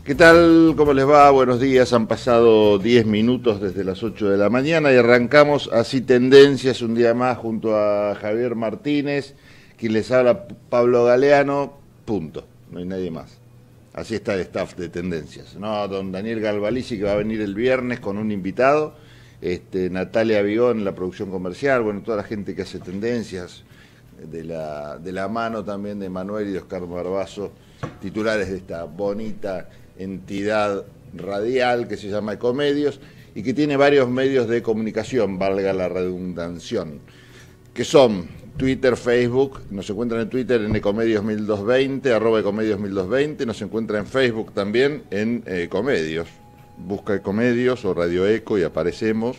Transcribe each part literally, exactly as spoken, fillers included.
¿Qué tal? ¿Cómo les va? Buenos días. Han pasado diez minutos desde las ocho de la mañana y arrancamos así Tendencias un día más junto a Javier Martínez, quien les habla Pablo Galeano, punto. No hay nadie más. Así está el staff de Tendencias. No, don Daniel Galvalici, que va a venir el viernes con un invitado, este, Natalia Vigón en la producción comercial, bueno, toda la gente que hace Tendencias, de la, de la mano también de Manuel y de Oscar Barbazo, titulares de esta bonita entidad radial que se llama Ecomedios y que tiene varios medios de comunicación, valga la redundancia, que son Twitter, Facebook. Nos encuentran en Twitter en Ecomedios mil doscientos veinte, arroba Ecomedios mil doscientos veinte, nos encuentra en Facebook también en Ecomedios. Busca Ecomedios o Radio Eco y aparecemos.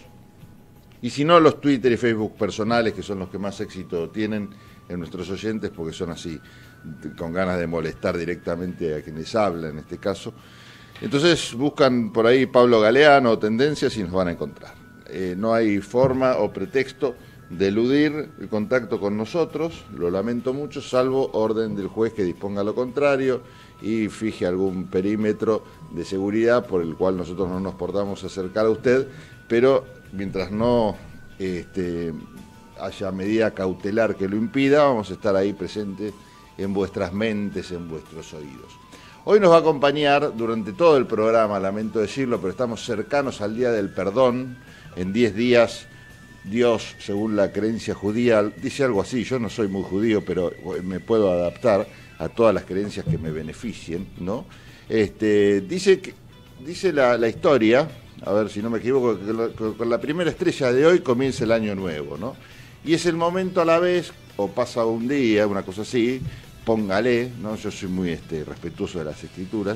Y si no, los Twitter y Facebook personales, que son los que más éxito tienen en nuestros oyentes, porque son así, con ganas de molestar directamente a quienes hablan, en este caso. Entonces buscan por ahí Pablo Galeano o Tendencias y nos van a encontrar. Eh, no hay forma o pretexto de eludir el contacto con nosotros, lo lamento mucho, salvo orden del juez que disponga lo contrario y fije algún perímetro de seguridad por el cual nosotros no nos portamos a acercar a usted, pero mientras no este, haya medida cautelar que lo impida, vamos a estar ahí presentes en vuestras mentes, en vuestros oídos. Hoy nos va a acompañar durante todo el programa, lamento decirlo, pero estamos cercanos al Día del Perdón. En diez días, Dios, según la creencia judía, dice algo así, yo no soy muy judío, pero me puedo adaptar a todas las creencias que me beneficien, ¿no? Este, dice que, dice la, la historia, a ver si no me equivoco, que con la primera estrella de hoy comienza el año nuevo, ¿no? Y es el momento a la vez, o pasa un día, una cosa así, póngale, ¿no? Yo soy muy este, respetuoso de las escrituras,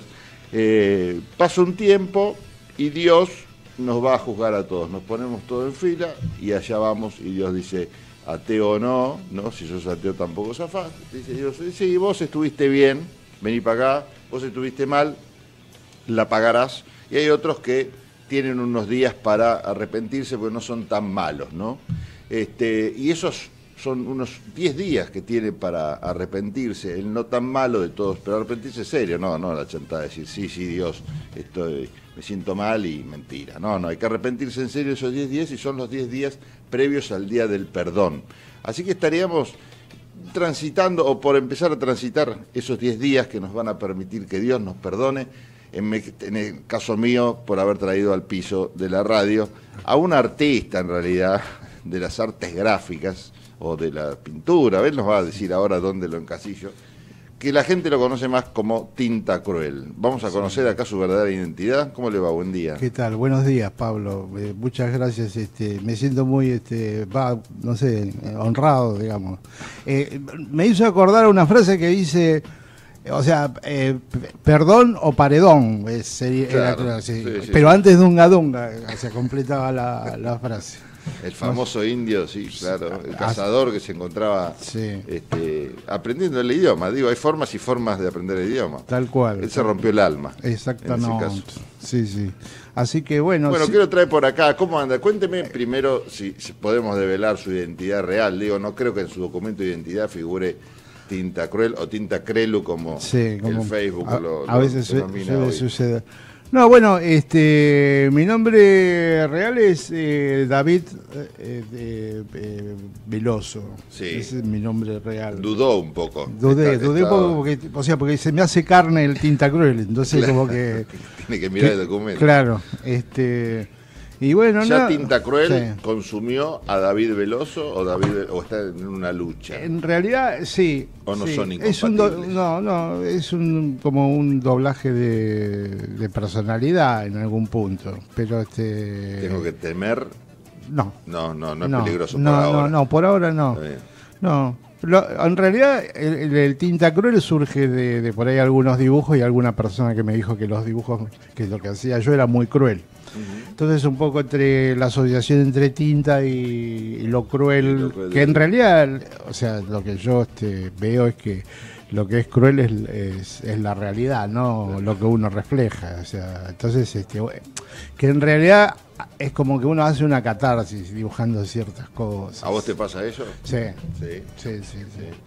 eh, pasa un tiempo y Dios nos va a juzgar a todos, nos ponemos todos en fila y allá vamos y Dios dice, ateo o no, ¿no? Si sos ateo tampoco zafás, dice Dios, sí, vos estuviste bien, vení para acá, vos estuviste mal, la pagarás, y hay otros que tienen unos días para arrepentirse porque no son tan malos, ¿no? Este, y esos son unos diez días que tiene para arrepentirse, el no tan malo de todos, pero arrepentirse serio, no, no la chantada de decir, sí, sí, Dios, estoy, me siento mal y mentira. No, no, hay que arrepentirse en serio esos diez días y son los diez días previos al Día del Perdón. Así que estaríamos transitando, o por empezar a transitar esos diez días que nos van a permitir que Dios nos perdone, en, me, en el caso mío, por haber traído al piso de la radio a un artista, en realidad, de las artes gráficas, o de la pintura, él nos va a decir ahora dónde lo encasillo, que la gente lo conoce más como Tinta Cruel. Vamos a conocer acá su verdadera identidad. ¿Cómo le va? Buen día. ¿Qué tal? Buenos días, Pablo. Eh, muchas gracias. Este, me siento muy, este, va, no sé, honrado, digamos. Eh, me hizo acordar una frase que dice, o sea, eh, perdón o paredón, es, sería, claro, era, sí, sí, sí, pero sí. Antes de un gadunga, se completaba la, la frase. El famoso indio, sí, claro, el cazador que se encontraba sí. este, aprendiendo el idioma. Digo, hay formas y formas de aprender el idioma. Tal cual. Él se rompió el alma. Exactamente. En ese caso. Sí, sí. Así que bueno. Bueno, sí. quiero traer por acá, ¿cómo anda? Cuénteme primero si, si podemos develar su identidad real. Digo, no creo que en su documento de identidad figure Tinta Cruel o Tinta Crelu como, sí, como el Facebook a, lo, a veces lo denomina suele hoy. suceder. No, bueno, este, mi nombre real es eh, David eh, eh, eh, Veloso. Sí. Ese es mi nombre real. Dudó un poco. Dudé, Está, dudé un poco porque, o sea, porque se me hace carne el Tinta Cruel, entonces claro, como que tiene que mirar que, el documento. Claro, este y bueno, ¿Ya no, Tinta Cruel sí. consumió a David Veloso o David o está en una lucha? En realidad, sí. ¿O no sí. son es un do, incompatibles? No, no, es un como un doblaje de, de personalidad en algún punto, pero este... ¿Tengo que temer? No. No, no, no es no, peligroso no, por ahora. No, no, por ahora no. No. Lo, en realidad, el, el, el Tinta Cruel surge de, de por ahí algunos dibujos y alguna persona que me dijo que los dibujos, que lo que hacía yo era muy cruel. Uh-huh. Entonces un poco entre la asociación entre tinta y, y lo cruel, y lo cruel que en realidad, o sea, lo que yo este, veo es que lo que es cruel es, es, es la realidad, no claro. Lo que uno refleja. O sea, entonces, este, que en realidad es como que uno hace una catarsis dibujando ciertas cosas. ¿A vos te pasa eso? Sí. Sí, sí, sí. sí.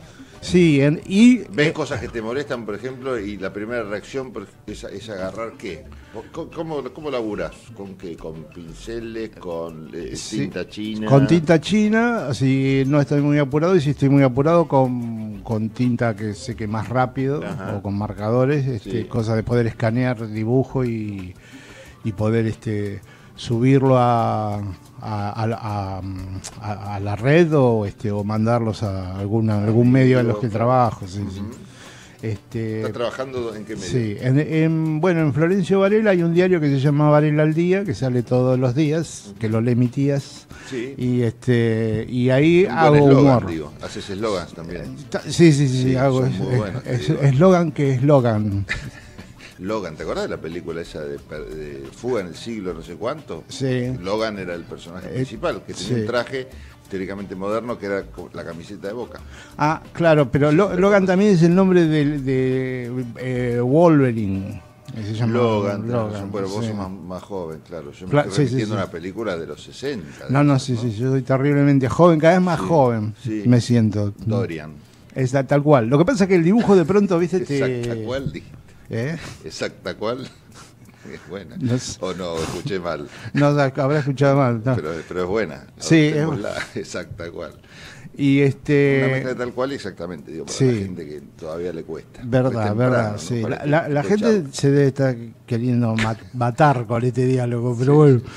Sí, en, y... ¿Ves eh, cosas que te molestan, por ejemplo, y la primera reacción es, es agarrar qué? ¿Cómo, cómo laburas? ¿Con qué? ¿Con pinceles? ¿Con eh, sí, tinta china? Con tinta china, si no estoy muy apurado, y si estoy muy apurado, con, con tinta que seque más rápido. Ajá. O con marcadores, este, sí. Cosa de poder escanear dibujo y, y poder este, subirlo a... A, a, a, a la red o este o mandarlos a alguna, algún medio en los que trabajo. Sí, uh-huh. sí. Este, ¿Estás trabajando en qué medio? Sí, en, en, bueno, en Florencio Varela hay un diario que se llama Varela al Día, que sale todos los días, uh-huh. que lo lee mi tías. Sí. Y este y ahí un hago eslogan, humor. Digo. Haces eslogans también. Sí, sí, sí, sí hago eslogan que eslogan. Logan, ¿te acordás de la película esa de, de Fuga en el siglo no sé cuánto? Sí. Logan era el personaje eh, principal, que tenía sí. un traje teóricamente moderno que era la camiseta de Boca. Ah, claro, pero Lo, Logan también es el nombre de, de eh, Wolverine. Se llama Logan, Logan bueno, vos sí. sos más, más joven, claro. Yo me claro, estoy sí, repitiendo sí, sí. una película de los sesenta. De no, no, esos, sí, ¿no? sí, yo soy terriblemente joven, cada vez más sí. joven sí. me siento. Dorian. Es tal cual. Lo que pasa es que el dibujo de pronto, viste, te... Exacta cual, dijiste. ¿Eh? Exacta cual. Es buena. No es... O no, escuché mal. No, habrá escuchado mal. No. Pero, pero es buena. Sí, es la exacta cual. Y este... Una mezcla de tal cual exactamente, digo, para sí. la gente que todavía le cuesta. Verdad, temprano, verdad, ¿no? Sí. La, la, la gente se debe estar queriendo mat matar con este diálogo, pero sí. bueno.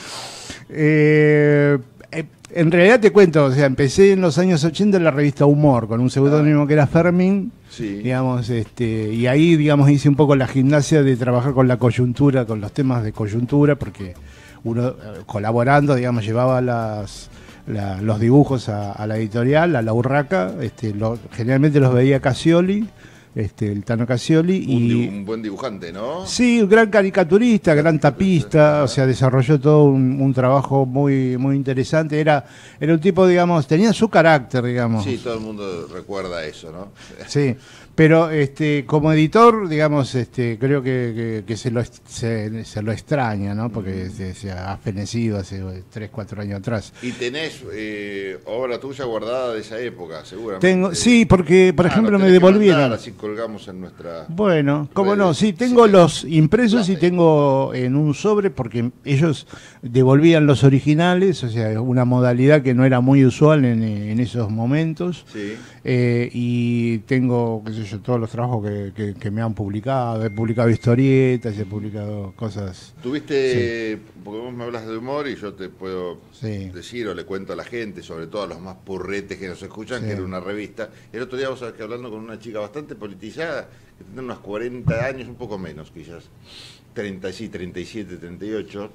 Eh, eh, en realidad te cuento, o sea, empecé en los años ochenta en la revista Humor, con un seudónimo ah. que era Fermín. Sí. Digamos, este, y ahí, digamos, hice un poco la gimnasia de trabajar con la coyuntura, con los temas de coyuntura, porque uno, colaborando, digamos, llevaba las, la, los dibujos a, a la editorial, a la Urraca, este, lo, generalmente los veía Cassioli, este, el Tano Cassioli. Un, y, un buen dibujante, ¿no? Sí, un gran caricaturista, gran tapista, o sea, desarrolló todo un, un trabajo muy muy interesante. Era, era un tipo, digamos, tenía su carácter, digamos. Sí, todo el mundo recuerda eso, ¿no? Sí, pero este, como editor, digamos, este, creo que, que, que se, lo, se, se lo extraña, ¿no? Porque mm. se, se ha fenecido hace tres, cuatro años atrás. Y tenés eh, obra tuya guardada de esa época, seguramente. Tengo, sí, porque, por ah, ejemplo, me devolvieron. Así colgamos en nuestra... Bueno, cómo no, sí, tengo sí, los impresos y tengo en un sobre, porque ellos devolvían los originales, o sea, una modalidad que no era muy usual en, en esos momentos. Sí. Eh, y tengo, qué sé yo, todos los trabajos que, que, que me han publicado. He publicado historietas, he publicado cosas. Tuviste, sí. porque vos me hablas de humor y yo te puedo sí. decir o le cuento a la gente, sobre todo a los más purretes que nos escuchan, sí. que era una revista. El otro día vos sabés que hablando con una chica bastante politizada, que tiene unos cuarenta años, un poco menos quizás, treinta, sí, treinta y siete, treinta y ocho,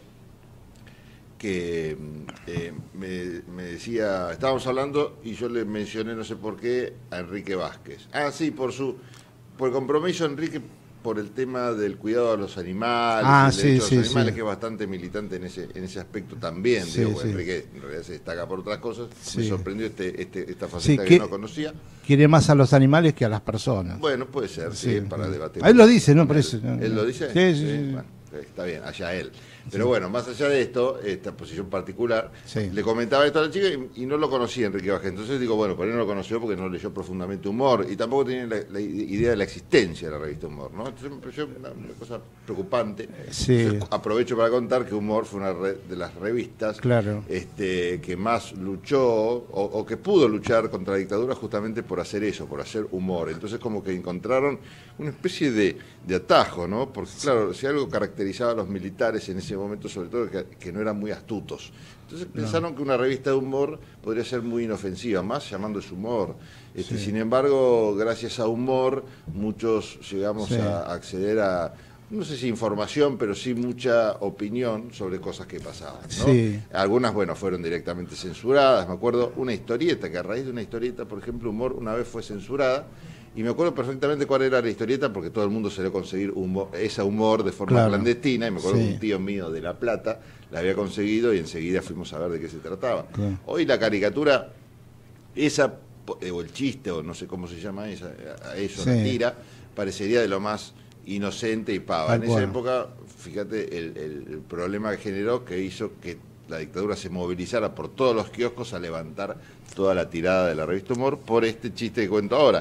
que eh, me, me decía, estábamos hablando y yo le mencioné, no sé por qué, a Enrique Vázquez. Ah, sí, por su por el compromiso, Enrique, por el tema del cuidado a los animales, ah, el sí, derecho sí, a los animales, sí. que es bastante militante en ese en ese aspecto también. Sí, digo, sí. Enrique en realidad se destaca por otras cosas. Sí. Me sorprendió este, este, esta faceta sí, que, que no conocía. Quiere más a los animales que a las personas. Bueno, puede ser, sí, sí para debatir. Él lo dice, ¿no? Por eso. ¿Él, ¿Él lo dice? Sí, sí, sí. sí. Bueno, está bien, allá él. Pero sí. bueno, más allá de esto, esta posición particular, sí. le comentaba esto a la chica y, y no lo conocía Enrique Vázquez. Entonces digo, bueno, por ahí no lo conoció porque no leyó profundamente Humor y tampoco tenía la, la idea de la existencia de la revista Humor, ¿no? Entonces me pareció una, una cosa preocupante. Sí. Entonces, aprovecho para contar que Humor fue una red de las revistas claro. este, que más luchó o, o que pudo luchar contra la dictadura justamente por hacer eso, por hacer humor. Entonces como que encontraron una especie de, de atajo, ¿no? Porque claro, si algo caracterizaba a los militares en ese momento, sobre todo, que, que no eran muy astutos. Entonces no. pensaron que una revista de humor podría ser muy inofensiva, más llamándose humor. Este, sí. Sin embargo, gracias a Humor, muchos llegamos sí. a acceder a, no sé si información, pero sí mucha opinión sobre cosas que pasaban, ¿no? Sí. Algunas, bueno, fueron directamente censuradas. Me acuerdo una historieta, que a raíz de una historieta, por ejemplo, Humor una vez fue censurada. Y me acuerdo perfectamente cuál era la historieta, porque todo el mundo se le conseguir humor, esa humor de forma claro. clandestina, y me acuerdo sí. que un tío mío de La Plata la había conseguido y enseguida fuimos a ver de qué se trataba. Claro. Hoy la caricatura, esa, o el chiste, o no sé cómo se llama esa, a eso, sí. la tira, parecería de lo más inocente y pava. Tal en cual. Esa época, fíjate el, el, el problema que generó, que hizo que la dictadura se movilizara por todos los kioscos a levantar toda la tirada de la revista Humor por este chiste que cuento ahora.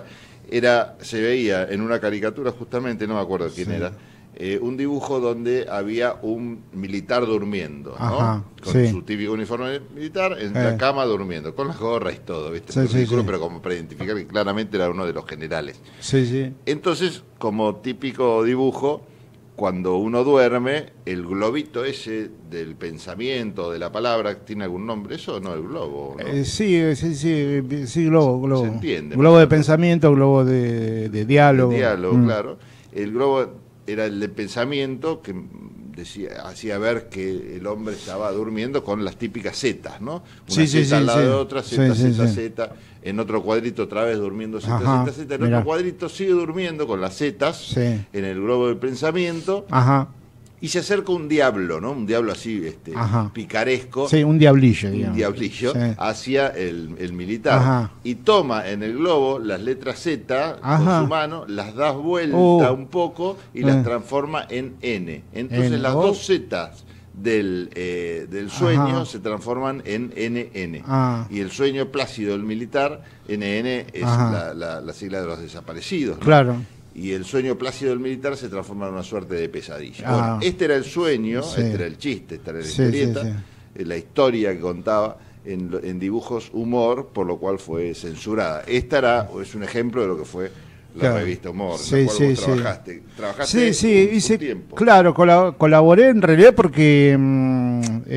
era, se veía en una caricatura justamente, no me acuerdo quién sí. era, eh, un dibujo donde había un militar durmiendo, ¿no? Ajá, con sí. su típico uniforme militar, en eh. la cama durmiendo, con las gorras y todo, ¿viste? Sí, sí, ridículo, sí. pero como para identificar que claramente era uno de los generales. Sí, sí. Entonces, como típico dibujo, cuando uno duerme, el globito ese del pensamiento, de la palabra, ¿tiene algún nombre? ¿Eso no, el globo? ¿no? Eh, sí, sí, sí, sí, globo, globo. Se entiende. Globo de pensamiento, globo de, de diálogo. De diálogo, mm. claro. El globo era el de pensamiento que decía, hacía ver que el hombre estaba durmiendo con las típicas zetas, ¿no? Una sí, zeta sí, al lado sí, de sí. otra, zeta, sí, zeta, sí, zeta. En otro cuadrito otra vez durmiendo zeta, Ajá, zeta, zeta. En mirá. otro cuadrito sigue durmiendo con las zetas Sí. en el globo del pensamiento. Ajá. Y se acerca un diablo, ¿no? Un diablo así, este, Ajá. picaresco. Sí, un diablillo, Un digamos. diablillo Sí. hacia el, el militar. Ajá. Y toma en el globo las letras Z Ajá. con su mano, las da vuelta Uh. un poco y Eh. las transforma en N. Entonces En- las oh. dos Zetas del, eh, del sueño Ajá. se transforman en N N. Ah. Y el sueño plácido del militar, N N es la, la, la sigla de los desaparecidos, ¿no? Claro. Y el sueño plácido del militar se transforma en una suerte de pesadilla. Ah. Bueno, este era el sueño, Sí. este era el chiste, esta era la Sí, historieta, sí, sí. eh, la historia que contaba en, lo- en dibujos humor, por lo cual fue censurada. Esta era, es un ejemplo de lo que fue la Claro. revista Humor, Sí, en la cual sí, vos sí. trabajaste. Trabajaste Sí, sí, un, un hice, tiempo. claro, colab- colaboré en realidad porque, mm,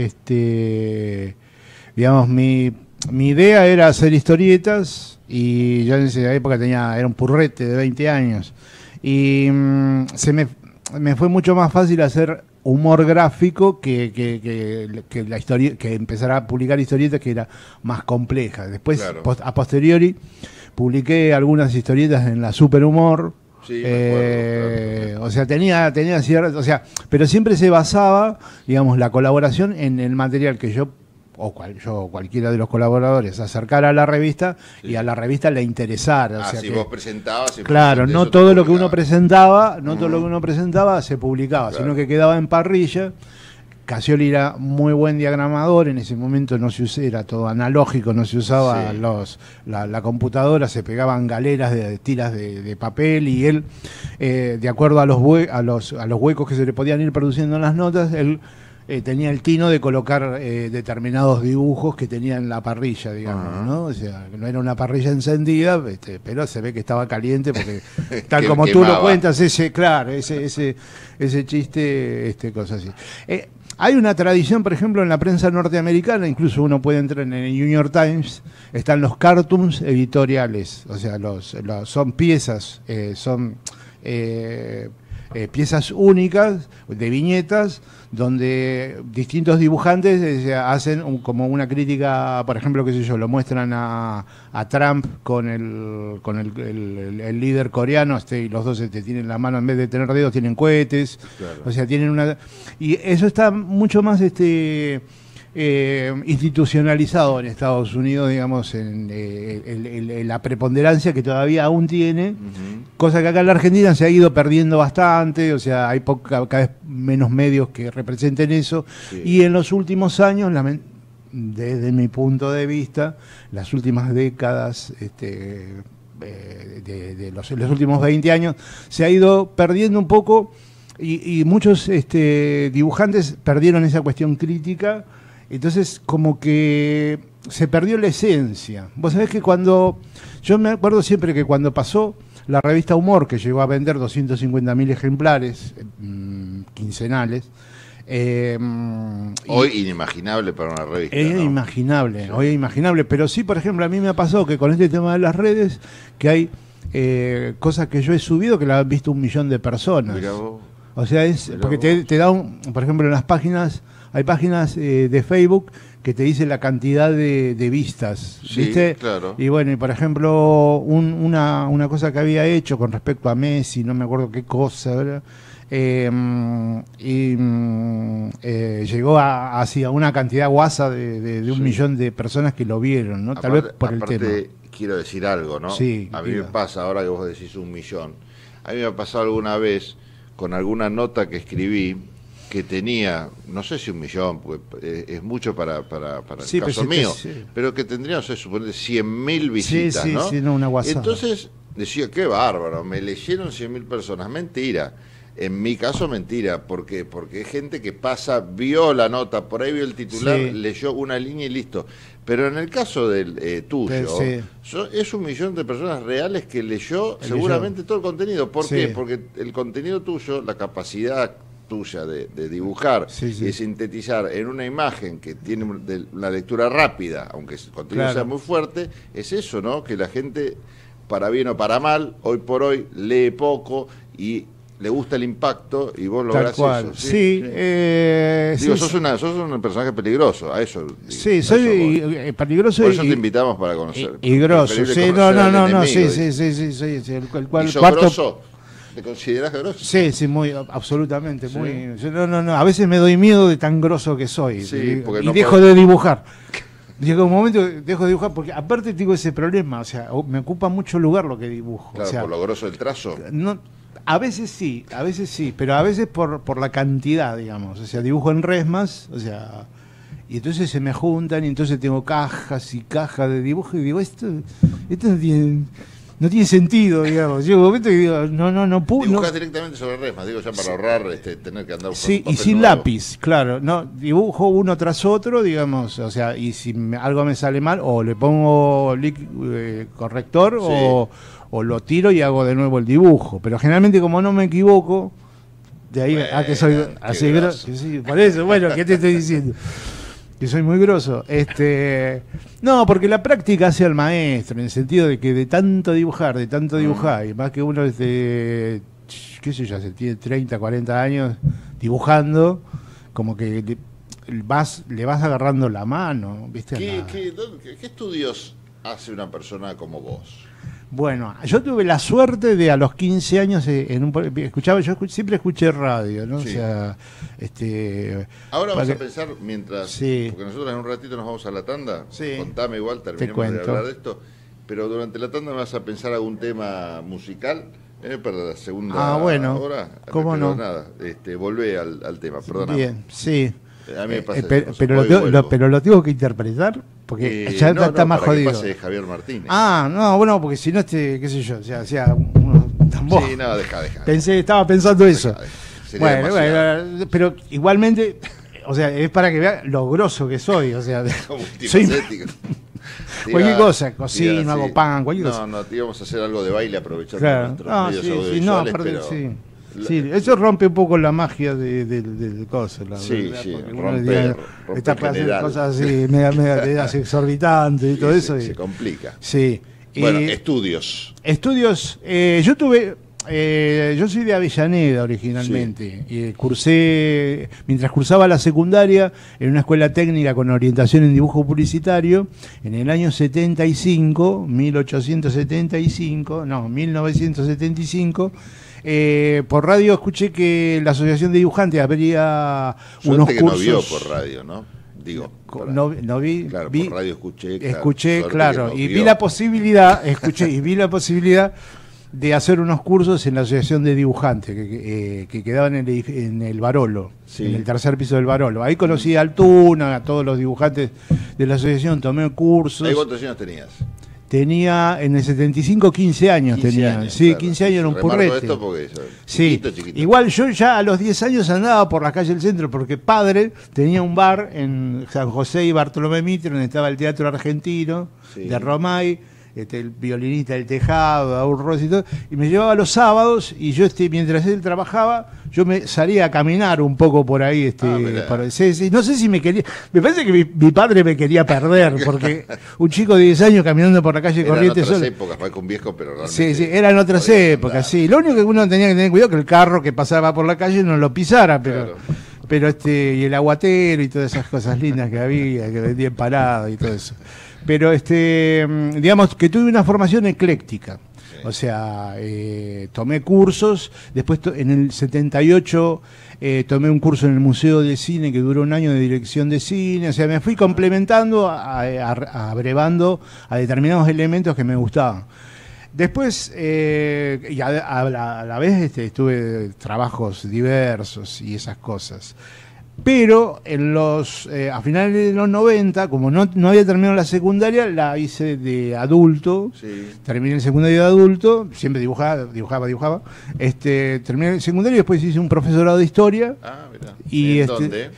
este, digamos, mi, mi idea era hacer historietas y yo en esa época tenía, era un purrete de veinte años y mm, se me, me fue mucho más fácil hacer humor gráfico que, que, que, que la historia, que empezar a publicar historietas que era más compleja. Después, Claro. post- a posteriori, publiqué algunas historietas en la Super Humor. Sí, me Eh, acuerdo, claro. O sea, tenía, tenía cierta, o sea, pero siempre se basaba, digamos, la colaboración en el material que yo o cual, yo o cualquiera de los colaboradores acercara a la revista Sí. y a la revista le interesara. O Ah, sea si que, vos presentabas... en claro, función de no eso te todo lo que uno publicaban. presentaba, no todo Ujú. lo que uno presentaba se publicaba, Claro. sino que quedaba en parrilla. Casioli era muy buen diagramador, en ese momento no se usaba, era todo analógico, no se usaba Sí. los, la, la computadora, se pegaban galeras de, de tiras de, de papel y él, eh, de acuerdo a los, hue- a, los, a los huecos que se le podían ir produciendo en las notas, él eh, tenía el tino de colocar eh, determinados dibujos que tenía en la parrilla, digamos, Ajá. ¿no? O sea, que no era una parrilla encendida, este, pero se ve que estaba caliente porque tal Que como tú lo quemaba. cuentas, ese, claro, ese, ese, ese chiste, este, cosas así. Eh, Hay una tradición, por ejemplo, en la prensa norteamericana, incluso uno puede entrar en el New York Times, están los cartoons editoriales, o sea, los, los son piezas, eh, son eh, eh, piezas únicas de viñetas, donde distintos dibujantes eh, hacen un- como una crítica, por ejemplo, qué sé yo, lo muestran a, a Trump con el con el, el- el- el líder coreano, este, y los dos este, tienen la mano, en vez de tener dedos, tienen cohetes, Claro. o sea, tienen una... Y eso está mucho más este eh, institucionalizado en Estados Unidos, digamos, en eh, el- el- el- la preponderancia que todavía aún tiene, Ujú. cosa que acá en la Argentina se ha ido perdiendo bastante, o sea, hay poca, cada vez menos medios que representen eso, Sí. y en los últimos años, lamen- desde mi punto de vista, las últimas décadas, este, eh, de, de los, los últimos veinte años, se ha ido perdiendo un poco, y, y muchos este, dibujantes perdieron esa cuestión crítica. Entonces, como que se perdió la esencia. Vos sabés que cuando, yo me acuerdo siempre que cuando pasó la revista Humor, que llegó a vender doscientos cincuenta mil ejemplares mm, quincenales, eh, y- Hoy inimaginable para una revista, es ¿no? imaginable, Sí. hoy es imaginable, pero sí, por ejemplo, a mí me ha pasado que con este tema de las redes, que hay eh, cosas que yo he subido que la han visto un millón de personas. Mirá vos. O sea, es Mirá porque vos. te, te da un, por ejemplo, en las páginas, hay páginas eh, de Facebook que te dice la cantidad de, de vistas, Sí, ¿viste? claro. Y bueno, y por ejemplo, un- una, una cosa que había hecho con respecto a Messi, no me acuerdo qué cosa, ¿verdad? Eh, mm, y mm, eh, llegó a, hacia una cantidad guasa de, de- de un Sí. millón de personas que lo vieron, ¿no? Tal Aparte- vez por el aparte, tema. quiero decir algo, ¿no? Sí, a mí diga. me pasa, ahora que vos decís un millón, a mí me ha pasado alguna vez con alguna nota que escribí que tenía, no sé si un millón, porque eh, es mucho para, para, para el Sí, pero caso si te- mío, sí. pero que tendría, no sé, suponer cien mil Sí, visitas, sí, ¿no? sí, no, una guasada. Entonces, decía, qué bárbaro, me leyeron cien mil personas. Mentira. En mi caso, mentira. ¿Por qué? Porque hay gente que pasa, vio la nota, por ahí vio el titular, sí. leyó una línea y listo. Pero en el caso del eh, tuyo, sí. so, es un millón de personas reales que leyó el seguramente millón. todo el contenido. ¿Por sí. qué? Porque el contenido tuyo, la capacidad tuya de, de dibujar sí, sí. y de sintetizar en una imagen que tiene una lectura rápida, aunque el contenido claro. sea muy fuerte, es eso, ¿no? Que la gente, para bien o para mal, hoy por hoy lee poco y le gusta el impacto y vos lográs eso. Sí, sí. Eh, digo, sí, sos, una, sos un personaje peligroso, a eso. Digo, sí, soy eso peligroso por eso y, te invitamos para conocer. Y, y grosso, sí, no, no, no, no, sí, sí, sí, sí, sí, sí, el, el cual, ¿Y sos cuarto... grosso? ¿Te considerás grosso? Sí, sí, muy, absolutamente, ¿Sí? muy. Yo, no, no, no, a veces me doy miedo de tan grosso que soy sí, y, porque y no dejo podés... de dibujar. Llega un momento que dejo de dibujar porque aparte tengo ese problema, o sea, me ocupa mucho lugar lo que dibujo. Claro, o sea, por lo grosso del trazo. No, a veces sí, a veces sí, pero a veces por, por la cantidad, digamos. O sea, dibujo en resmas, o sea, y entonces se me juntan y entonces tengo cajas y cajas de dibujo y digo, esto, esto no tiene, no tiene sentido, digamos. Llega un momento y digo, no, no, no puedo. Dibujás no. directamente sobre resmas, digo, ya para ahorrar este, tener que andar buscando Sí, y sin nuevo. lápiz, claro, no, dibujo uno tras otro, digamos, o sea, y si me, algo me sale mal, o le pongo eh, corrector sí. o... o lo tiro y hago de nuevo el dibujo, pero generalmente como no me equivoco, de ahí bueno, a que soy así grosso, sí, por eso, bueno, ¿qué te estoy diciendo? Que soy muy grosso. Este, no, porque la práctica hace al maestro, en el sentido de que de tanto dibujar, de tanto dibujar, mm. y más que uno desde, qué sé yo, se tiene treinta, cuarenta años dibujando, como que le vas, le vas agarrando la mano, ¿viste? ¿Qué, qué, qué, ¿Qué estudios hace una persona como vos? Bueno, yo tuve la suerte de a los quince años en un, escuchaba, yo escuch, siempre escuché radio, ¿no? Sí. O sea, este ahora vamos a pensar mientras, sí. porque nosotros en un ratito nos vamos a la tanda. Sí. Contame igual, terminemos de hablar de esto, pero durante la tanda vas a pensar algún tema musical. Eh, para la segunda ah, bueno. hora. ¿Cómo pero no? Nada, este, volvé al, al tema, perdóname. Bien, sí. A mí me pasa eh, pero, pero, lo tengo, lo, pero lo tengo que interpretar porque eh, ya no, está no, más para jodido. Que pase Javier Martínez. Ah, no, bueno, porque si no, este, qué sé yo, o sea, o sea unos tambores. Sí, no, deja, deja. Pensé, estaba pensando deja, eso. Deja. Bueno, bueno, pero igualmente, o sea, es para que vean lo grosso que soy, o sea, como un soy cualquier iba, cosa, cocino, iba, hago sí. pan, cualquier no, cosa. No, no, íbamos a hacer algo de baile aprovechando claro. nuestros no, medios sí, audiovisuales, sí, no, aparte, pero... sí. Sí, eso rompe un poco la magia del de, de, de coso, la sí, verdad, sí, rompe, rompe está pasando cosas así, media, media exorbitantes y todo sí, eso. Se, y, se complica. Sí. Bueno, y, estudios. Estudios, eh, yo tuve, eh, yo soy de Avellaneda originalmente, sí. y cursé, mientras cursaba la secundaria, en una escuela técnica con orientación en dibujo publicitario, en el año setenta y cinco, mil ochocientos setenta y cinco, no, mil novecientos setenta y cinco, Eh, por radio escuché que la Asociación de Dibujantes habría Suerte unos que cursos. No vio por radio, ¿no? Digo, no, no vi. Claro, vi, por radio escuché. Claro, escuché, claro, no y vio. vi la posibilidad, escuché y vi la posibilidad de hacer unos cursos en la Asociación de Dibujantes que, que, eh, que quedaba en el, en el Barolo, sí. en el tercer piso del Barolo. Ahí conocí a Altuna, a todos los dibujantes de la asociación, tomé cursos. ¿Ahí cuántos años tenías? Tenía en el setenta y cinco quince años quince tenía. Años, sí, claro. quince años era un Remarco purrete. Esto porque sí, chiquito, chiquito. Igual yo ya a los diez años andaba por las calles del centro porque padre tenía un bar en San José y Bartolomé Mitre donde estaba el Teatro Argentino sí. de Romay. Este, el violinista del Tejado, Aur Rossi y todo, y me llevaba los sábados y yo este, mientras él trabajaba, yo me salía a caminar un poco por ahí, este, ah, por, sí, sí, no sé si me quería, me parece que mi, mi padre me quería perder, porque un chico de diez años caminando por la calle Corrientes solo. Eran otras épocas, fue con viejo, pero realmente... Sí, sí, eran otras épocas, sí. Lo único que uno tenía que tener cuidado que el carro que pasaba por la calle no lo pisara, pero... Claro. Pero este, y el aguatero y todas esas cosas lindas que había, que vendía empanada y todo eso. Pero este, digamos que tuve una formación ecléctica. Sí. O sea, eh, tomé cursos, después to en el setenta y ocho eh, tomé un curso en el Museo de Cine que duró un año de dirección de cine. O sea, me fui complementando, a, a, a, abrevando a determinados elementos que me gustaban. Después, eh, y a, a, la, a la vez este, tuve trabajos diversos y esas cosas. Pero en los eh, a finales de los noventa, como no, no había terminado la secundaria, la hice de adulto. Sí. Terminé el secundario de adulto, siempre dibujaba, dibujaba, dibujaba. Este, terminé el secundario y después hice un profesorado de historia. Ah, mirá. Y ¿En este, dónde?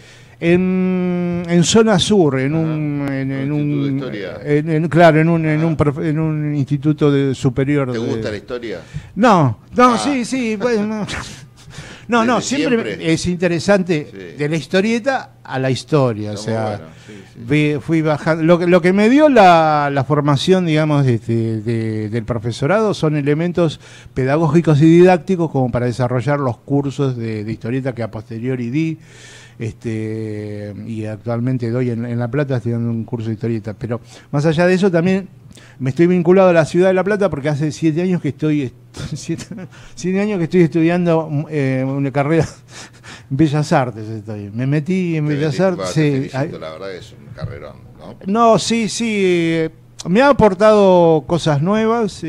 En, en zona sur, en ah, un, en, en un, de historia. En, en, claro, en un, en un, en un instituto de superior. ¿Te de... gusta la historia? No, no, ah. sí, sí, bueno, no. No, no, siempre, siempre es interesante sí. de la historieta a la historia. Está o sea, bueno. sí, sí. Vi, fui bajando. Lo que, lo que me dio la, la formación, digamos, de, de, de, del profesorado son elementos pedagógicos y didácticos como para desarrollar los cursos de, de historieta que a posteriori di. Este, y actualmente doy en, en La Plata, estoy dando un curso de historieta. Pero más allá de eso, también me estoy vinculado a la ciudad de La Plata porque hace siete años que estoy siete, siete años que estoy estudiando eh, una carrera en Bellas Artes. Estoy. Me metí en te Bellas Artes. Sí, felicito, la verdad es un carrerón, ¿no? No, sí, sí. Me ha aportado cosas nuevas,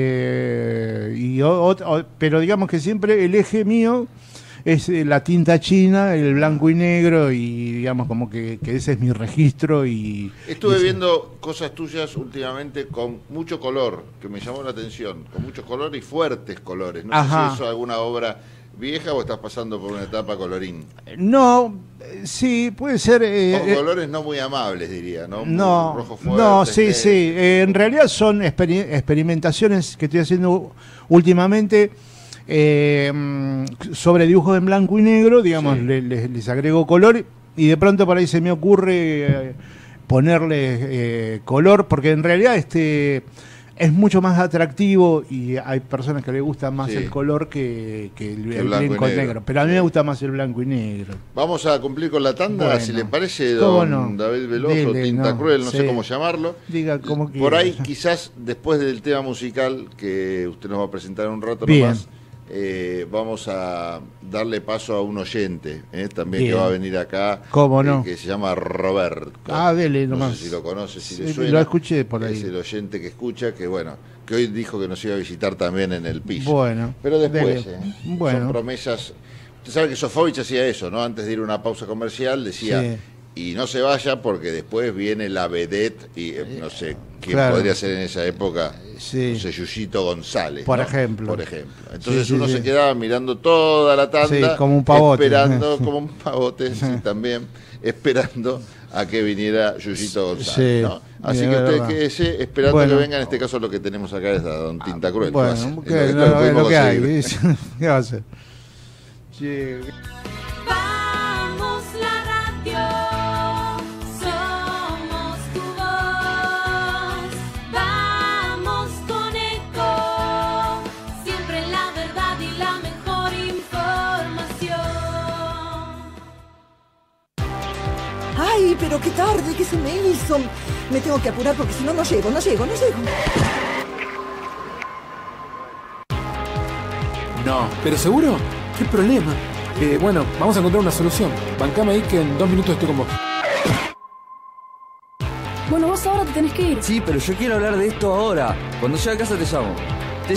eh, y o, o, pero digamos que siempre el eje mío es la tinta china, el blanco y negro, y digamos como que, que ese es mi registro. Y estuve y viendo cosas tuyas últimamente con mucho color, que me llamó la atención, con mucho color y fuertes colores. No Ajá. sé si eso es alguna obra vieja o estás pasando por una etapa colorín. No, sí, puede ser. Eh, con colores no muy amables, diría, ¿no? Muy no, rojo fuerte, no, sí, que... sí. Eh, en realidad son exper experimentaciones que estoy haciendo últimamente. Eh, sobre dibujos en blanco y negro, digamos, sí. les, les, les agrego color y de pronto por ahí se me ocurre eh, ponerle eh, color, porque en realidad este es mucho más atractivo y hay personas que les gusta más sí. el color que, que el, el blanco, blanco y negro. negro, pero a mí me gusta más el blanco y negro. Vamos a cumplir con la tanda, bueno, si le parece, don no? David Veloso, Dele, Tinta no, Cruel, no sí. sé cómo llamarlo. Diga como que por ahí quizás después del tema musical que usted nos va a presentar en un rato Bien. nomás, Eh, vamos a darle paso a un oyente eh, también Bien. que va a venir acá. ¿Cómo no? Eh, que se llama Roberto. Ah, dele nomás. No sé si lo conoce, si sí, le suena. Lo escuché por ahí. Es el oyente que escucha, que bueno, que hoy dijo que nos iba a visitar también en el piso. Bueno. Pero después, eh, bueno. son promesas. Usted sabe que Sofovich hacía eso, ¿no? Antes de ir a una pausa comercial decía... Sí. Y no se vaya porque después viene la vedette y eh, no sé quién claro. podría ser en esa época, sí. no sé, Yuyito González. Por ¿no? ejemplo. Por ejemplo. Entonces sí, sí, uno sí. se quedaba mirando toda la tanda, sí, como un pavote. esperando, como un pavote, sí, también, esperando a que viniera Yuyito González. Sí, ¿no? Así que usted verdad. quédese esperando bueno. que venga, en este caso lo que tenemos acá es a don Tinta Cruel. Bueno, ¿qué, es lo, no, es lo que hay? ¿Qué va a hacer? Sí. ¡Ay, pero qué tarde! ¿Qué se me hizo? Me tengo que apurar porque si no, no llego, no llego, no llego. No. ¿Pero seguro? ¿Qué problema? Eh, bueno, vamos a encontrar una solución. Bancame ahí que en dos minutos estoy con vos. Bueno, vos ahora te tenés que ir. Sí, pero yo quiero hablar de esto ahora. Cuando llegue a casa te llamo. Te...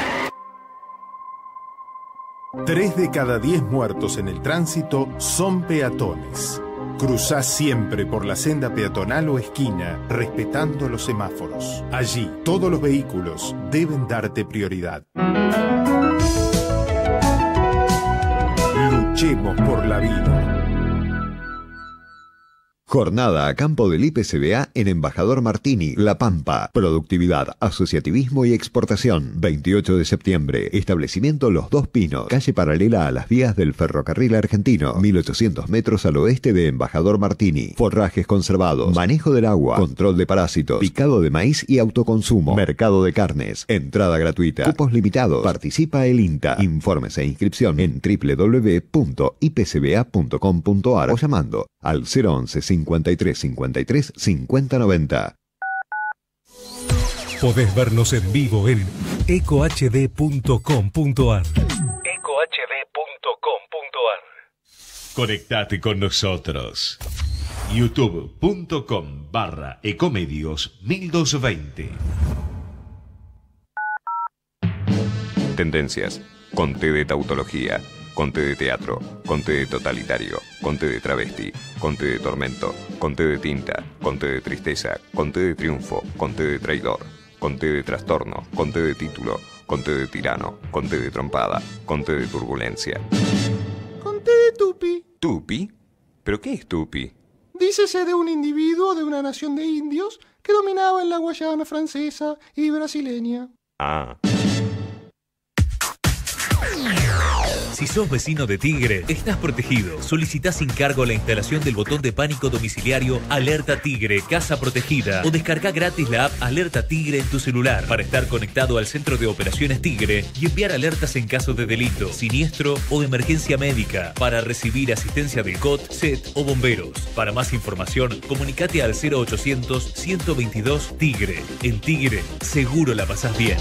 Tres de cada diez muertos en el tránsito son peatones. Cruzá siempre por la senda peatonal o esquina, respetando los semáforos. Allí, todos los vehículos deben darte prioridad. Luchemos por la vida. Jornada a campo del I P C B A en Embajador Martini, La Pampa. Productividad, asociativismo y exportación. veintiocho de septiembre. Establecimiento Los Dos Pinos. Calle paralela a las vías del ferrocarril argentino. mil ochocientos metros al oeste de Embajador Martini. Forrajes conservados. Manejo del agua. Control de parásitos. Picado de maíz y autoconsumo. Mercado de carnes. Entrada gratuita. Cupos limitados. Participa el INTA. Informes e inscripción en w w w punto i p c b a punto com punto a r o llamando al cero once cincuenta y tres cincuenta y tres cincuenta noventa. Podés vernos en vivo en eco h d punto com punto a r. eco h d punto com punto a r. Conectate con nosotros. youtube punto com barra ecomedios mil doscientos veinte. Tendencias. Conté de tautología. Conte de teatro, conte de totalitario, conte de travesti, conte de tormento, conte de tinta, conte de tristeza, conte de triunfo, conte de traidor, conte de trastorno, conte de título, conte de tirano, conte de trompada, conte de turbulencia. Conte de tupi. ¿Tupi? ¿Pero qué es tupi? Dícese de un individuo de una nación de indios que dominaba en la Guayana francesa y brasileña. Ah. Si sos vecino de Tigre, estás protegido. Solicitá sin cargo la instalación del botón de pánico domiciliario Alerta Tigre, Casa Protegida, o descarga gratis la app Alerta Tigre en tu celular para estar conectado al Centro de Operaciones Tigre y enviar alertas en caso de delito, siniestro o de emergencia médica, para recibir asistencia del C O T, S E T o bomberos. Para más información, comunicate al cero ochocientos, ciento veintidós Tigre. En Tigre, seguro la pasás bien.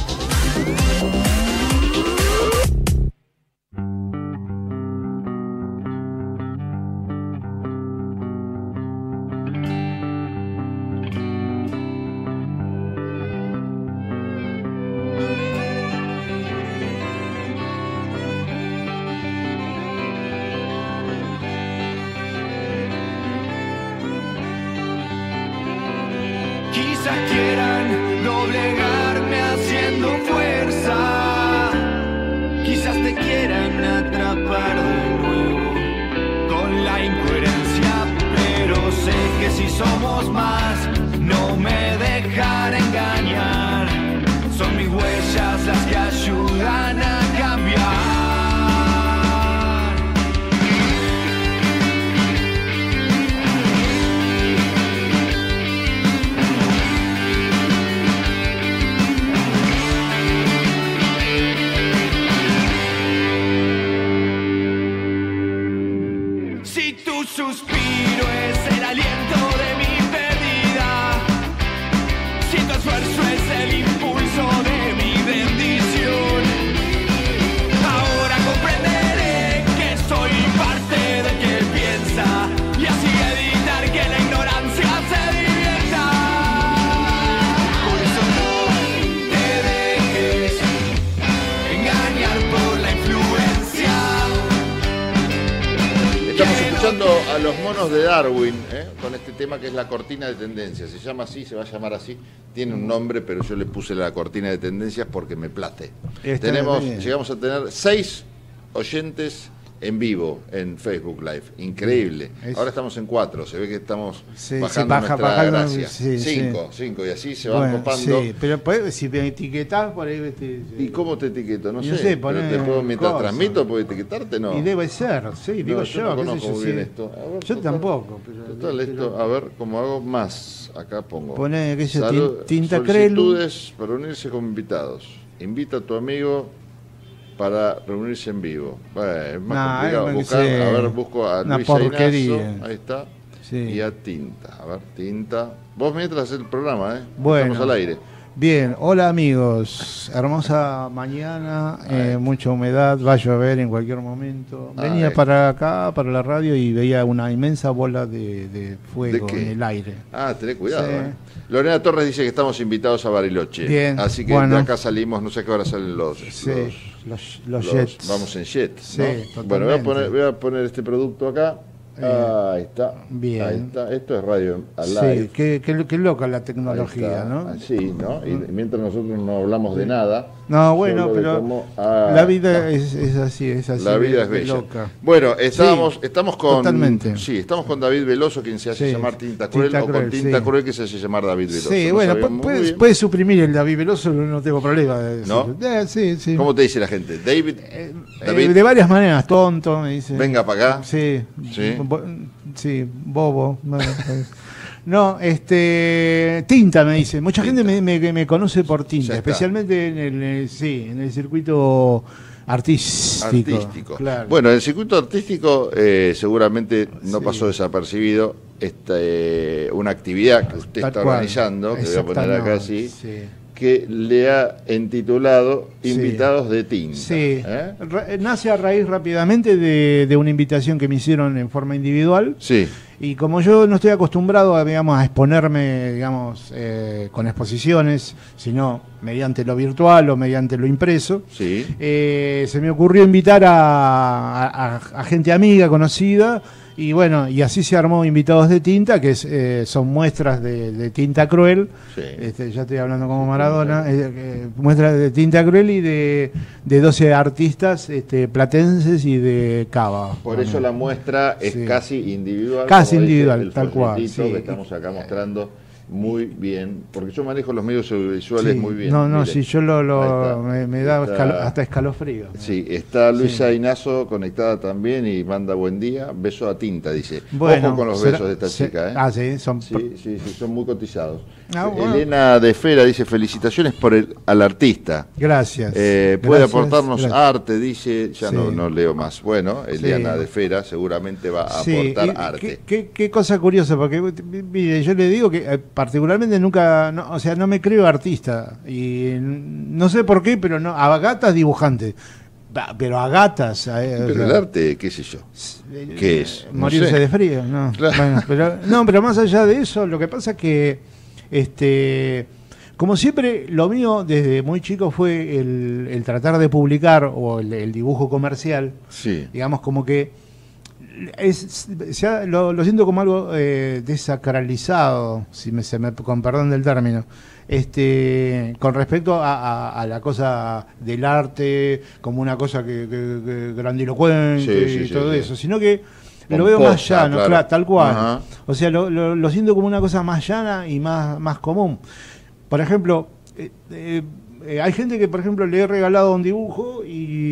A los monos de Darwin, ¿eh? Con este tema que es la cortina de tendencias. Se llama así, se va a llamar así. Tiene un nombre, pero yo le puse la cortina de tendencias porque me plate. Tenemos, llegamos a tener seis oyentes en vivo en Facebook Live. Increíble. Es... Ahora estamos en cuatro. Se ve que estamos sí, bajando sí, baja, nuestra bajando, gracia. Sí, cinco, sí. cinco. Y así se van bueno, copando. Sí, pero pues, si me etiquetás por ahí... Te, ¿Y cómo te etiqueto? No, no sé. sé pero te puedo, mientras cosas. transmito, ¿puedo etiquetarte? No. Y debe ser, sí, digo no, yo. Yo no conozco yo, muy bien sí. esto. A ver, yo total, tampoco. Pero, total, esto, a ver, ¿cómo hago más? Acá pongo. Pone, que yo, Salud, tinta Crelu. Solicitudes para unirse con invitados. Invita a tu amigo para reunirse en vivo. Bueno, es más nah, complicado. Buscar, sí. A ver, busco a Luis Einazo, ahí está, sí. Y a Tinta. A ver, Tinta. Vos mientras haces el programa, ¿eh? Bueno, estamos al aire. Bien, hola amigos. Hermosa mañana, eh, mucha humedad, va a llover en cualquier momento. Venía Ay. para acá, para la radio, y veía una inmensa bola de, de fuego ¿De en el aire. Ah, tenés cuidado. Sí. ¿eh? Lorena Torres dice que estamos invitados a Bariloche. Bien. Así que bueno. De acá salimos, no sé a qué hora salen los... Sí. los Los, los, los jets. Vamos en jet, sí, ¿no? Bueno, voy a, poner, voy a poner este producto acá. Ah, ahí está. Bien. Ahí está. Esto es radio al live. Sí, qué, qué, qué loca la tecnología, ¿no? Sí, ¿no? Y mientras nosotros no hablamos sí. de nada. No, bueno, pero cómo, ah, la vida es, es así, es así. La vida es bella. Loca. Bueno, estábamos, sí, estamos con. Totalmente. Sí, estamos con David Veloso, quien se hace sí. llamar Tinta Cruel, Tinta o Cruel, con Tinta sí. Cruel, que se hace llamar David Veloso. Sí, no bueno, puedes, puedes suprimir el David Veloso, no tengo problema. De ¿No? Eh, sí, sí. ¿Cómo te dice la gente? David. Eh, David. Eh, de varias maneras, tonto, me dice. Venga para acá. Sí. Sí. Sí, bobo. No, este Tinta me dice. Mucha Tinta. gente me, me, me conoce por Tinta, especialmente en el, en el, sí, en el circuito artístico. artístico. Claro. Bueno, en el circuito artístico eh, seguramente no sí. pasó desapercibido esta, eh, una actividad que usted Tal está cual. organizando, que voy a poner acá así. Sí. Que le ha intitulado Invitados sí. de Tinta. Sí, ¿eh? Nace a raíz rápidamente de, de una invitación que me hicieron en forma individual. Sí. Y como yo no estoy acostumbrado a, digamos, a exponerme, digamos, eh, con exposiciones, sino mediante lo virtual o mediante lo impreso. Sí. Eh, se me ocurrió invitar a, a, a gente amiga, conocida, y bueno, y así se armó Invitados de Tinta, que es, eh, son muestras de, de tinta cruel. Sí. Este, ya estoy hablando como Maradona. Eh, eh, muestras de tinta cruel y de, de doce artistas este, platenses y de Cava. Por bueno. eso la muestra es Sí. casi individual. Casi como dice individual, el tal cual. folletito Sí. que estamos acá mostrando. Muy bien, porque yo manejo los medios audiovisuales Sí. muy bien. No, no, Mire, si yo lo, lo está, me, me da está, escalo, hasta escalofrío. Sí, está Luisa Sí. Inazo conectada también y manda buen día. Beso a tinta, dice. Bueno, Ojo con los será, besos de esta se, chica, ¿eh? Ah, sí, son... Sí, sí, sí, son muy cotizados. Ah, bueno. Elena de Fera dice, felicitaciones por el, al artista. Gracias. Eh, puede Gracias, aportarnos gracias. arte, dice, ya Sí. no, no leo más. Bueno, Elena Sí. de Fera seguramente va a Sí, aportar y arte. Qué, qué, qué cosa curiosa, porque mire, yo le digo que eh, particularmente nunca, no, o sea, no me creo artista. Y no sé por qué, pero no, a gatas dibujante. Va, Pero a gatas. eh, o Pero sea, el arte, qué sé yo. ¿Qué es? No Morirse sé. de frío, no. Claro. Bueno, pero, no, pero más allá de eso, lo que pasa es que, este, como siempre, lo mío desde muy chico fue el, el tratar de publicar o el, el dibujo comercial. Sí. Digamos, como que es, se ha- lo, lo siento como algo eh, desacralizado, si me, se me, con perdón del término. Este, con respecto a, a- a la cosa del arte como una cosa que, que- que grandilocuente Sí, sí, y sí, todo sí. eso, sino que lo veo más Pomposa, llano, claro. claro, tal cual. Ajá. O sea, lo, lo- lo siento como una cosa más llana y más, más común. Por ejemplo, eh, eh, eh, hay gente que, por ejemplo, le he regalado un dibujo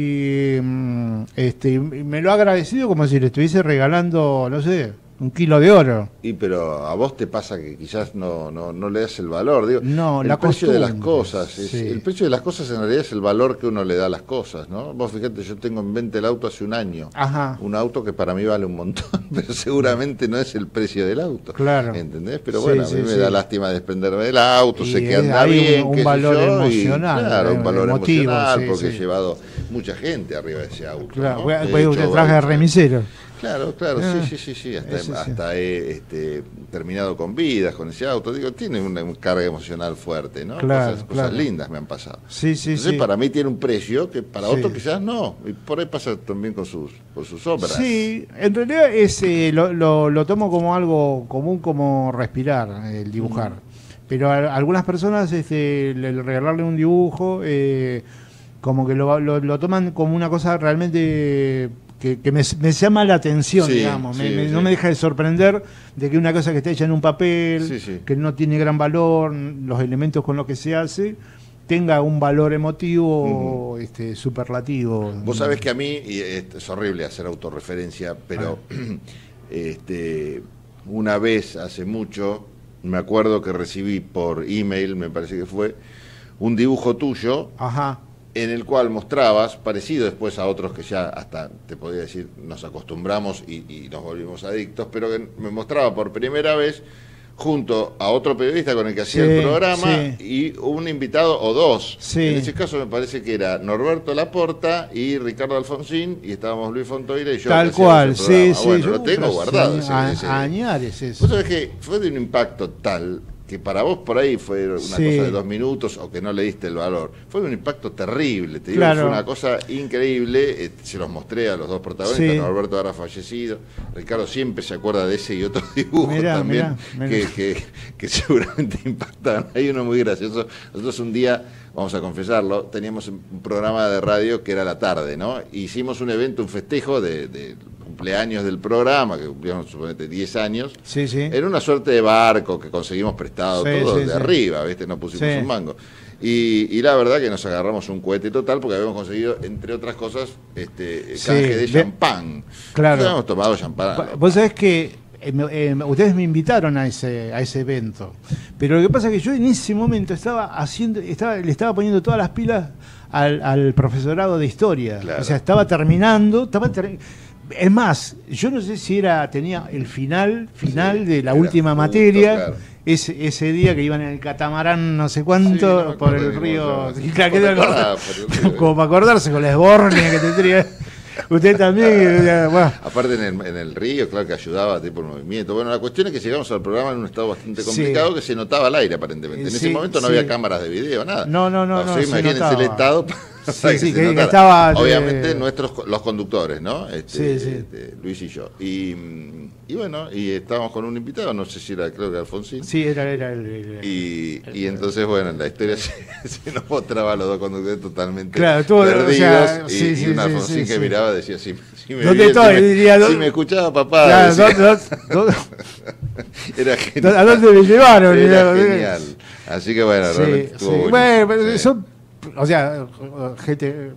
y mm, este, y me lo ha agradecido como si le estuviese regalando, no sé, un kilo de oro. Y pero a vos te pasa que quizás no, no, no le das el valor, digo. No, el la precio de las costumbre, cosas, es- sí. el precio de las cosas en realidad es el valor que uno le da a las cosas, ¿no? Vos fíjate, yo tengo en venta el auto hace un año, Ajá. un auto que para mí vale un montón, pero seguramente no es el precio del auto, Claro. ¿entendés? Pero Sí, bueno, a sí, mí me sí. da lástima desprenderme del auto, Y sé que es anda ahí un- bien, un qué sé valor yo, y, emocional, claro, eh, un valor emotivo, emocional, sí, porque sí. he llevado mucha gente arriba de ese auto. Claro, ¿no? pues, He pues hecho usted trabaja de varios- remisero. Claro, claro, Ah, sí, sí, sí, sí, hasta, eso sí. hasta he este, terminado con vidas con ese auto, digo, tiene una, una carga emocional fuerte, ¿no? Claro, cosas, cosas claro. lindas me han pasado. Sí, sí, Entonces sí. para mí tiene un precio que para Sí. otro quizás no, y por ahí pasa también con sus, con sus obras. Sí, en realidad es, eh, lo, lo, lo tomo como algo común, como respirar, el dibujar. Pero a, a algunas personas este, el, el regalarle un dibujo, eh, como que lo, lo, lo toman como una cosa realmente que, que me, me llama la atención, Sí, digamos. Me- sí, me- sí. No me deja de sorprender de que una cosa que está hecha en un papel, Sí, sí. que no tiene gran valor, los elementos con los que se hace, tenga un valor emotivo este, superlativo. Vos sabés que a mí, y es, es horrible hacer autorreferencia, pero este, una vez hace mucho, me acuerdo que recibí por email, me parece que fue, un dibujo tuyo. Ajá. En el cual mostrabas, parecido después a otros que ya hasta, te podría decir, nos acostumbramos y, y nos volvimos adictos, pero que me mostraba por primera vez junto a otro periodista con el que hacía Sí, el programa sí. y un invitado o dos. Sí. En ese caso me parece que era Norberto Laporta y Ricardo Alfonsín, y estábamos Luis Fontoira y yo. Tal que hacíamos cual, el sí, programa. sí. Bueno, yo- lo tengo pero guardado. sí, ese- a- ese- añares eso. Vos sabés que fue de un impacto tal que para vos por ahí fue una Sí. cosa de dos minutos o que no le diste el valor. Fue un impacto terrible, te digo, Claro. fue una cosa increíble. eh, se los mostré a los dos protagonistas, Sí. Norberto ahora fallecido. Ricardo siempre se acuerda de ese y otro dibujo Mirá, también mirá, que, mirá. que- que seguramente impactaban. Hay uno muy gracioso. Nosotros un día, vamos a confesarlo, teníamos un programa de radio que era a la tarde, ¿no? Hicimos un evento, un festejo de, de cumpleaños del programa, que cumplíamos suponete diez años. Sí, sí. Era una suerte de barco que conseguimos prestado, Sí, todo sí, de sí. arriba, ¿viste? No pusimos Sí. un mango. Y, y la verdad que nos agarramos un cohete total porque habíamos conseguido, entre otras cosas, este Sí, canje de de- champán. Claro. Habíamos tomado champán. Vos sabés que eh, me- eh, ustedes me invitaron a ese a ese evento, pero lo que pasa es que yo en ese momento estaba haciendo, estaba, le estaba poniendo todas las pilas al, al profesorado de historia. Claro. O sea, estaba terminando, estaba ter- es más, yo no sé si era tenía el final final Sí, de la era última justo, materia. claro. Ese, ese día que iban en el catamarán no sé cuánto, Sí, no me por acuerdo el ni río, cómo se llama. y claro, que ¿Cómo te te acordás? acordás? Por el río. Como para acordarse con la esbornia que tendría. Usted también. Bueno. Aparte en el, en el río, claro que ayudaba tipo el movimiento. Bueno, la cuestión es que llegamos al programa en un estado bastante complicado, sí, que se notaba al aire aparentemente. En sí, ese momento no sí. había cámaras de video, nada. No, no, no. O sea, no imagínense el estado. Sí, que sí, que, que estaba, obviamente eh... nuestros los conductores, ¿no? Este, sí, sí. Este, Luis y yo. Y, y bueno, y estábamos con un invitado, no sé si era, creo que Alfonsín. Sí, era, era el. el y, el, y entonces, bueno, la historia se, se nos mostraba a los dos conductores totalmente claro, todo, perdidos. O sea, y, sí, sí, y un sí, Alfonsín sí, que sí. miraba decía: si, si me ¿Dónde vi, estoy? si, me, Diría, si me escuchaba, papá. Claro, decía. dos, dos, dos. Era genial. ¿A dónde me llevaron? Era genial. Así que bueno, sí, realmente estuvo sí. bueno. Bueno, sí. son. O sea, gente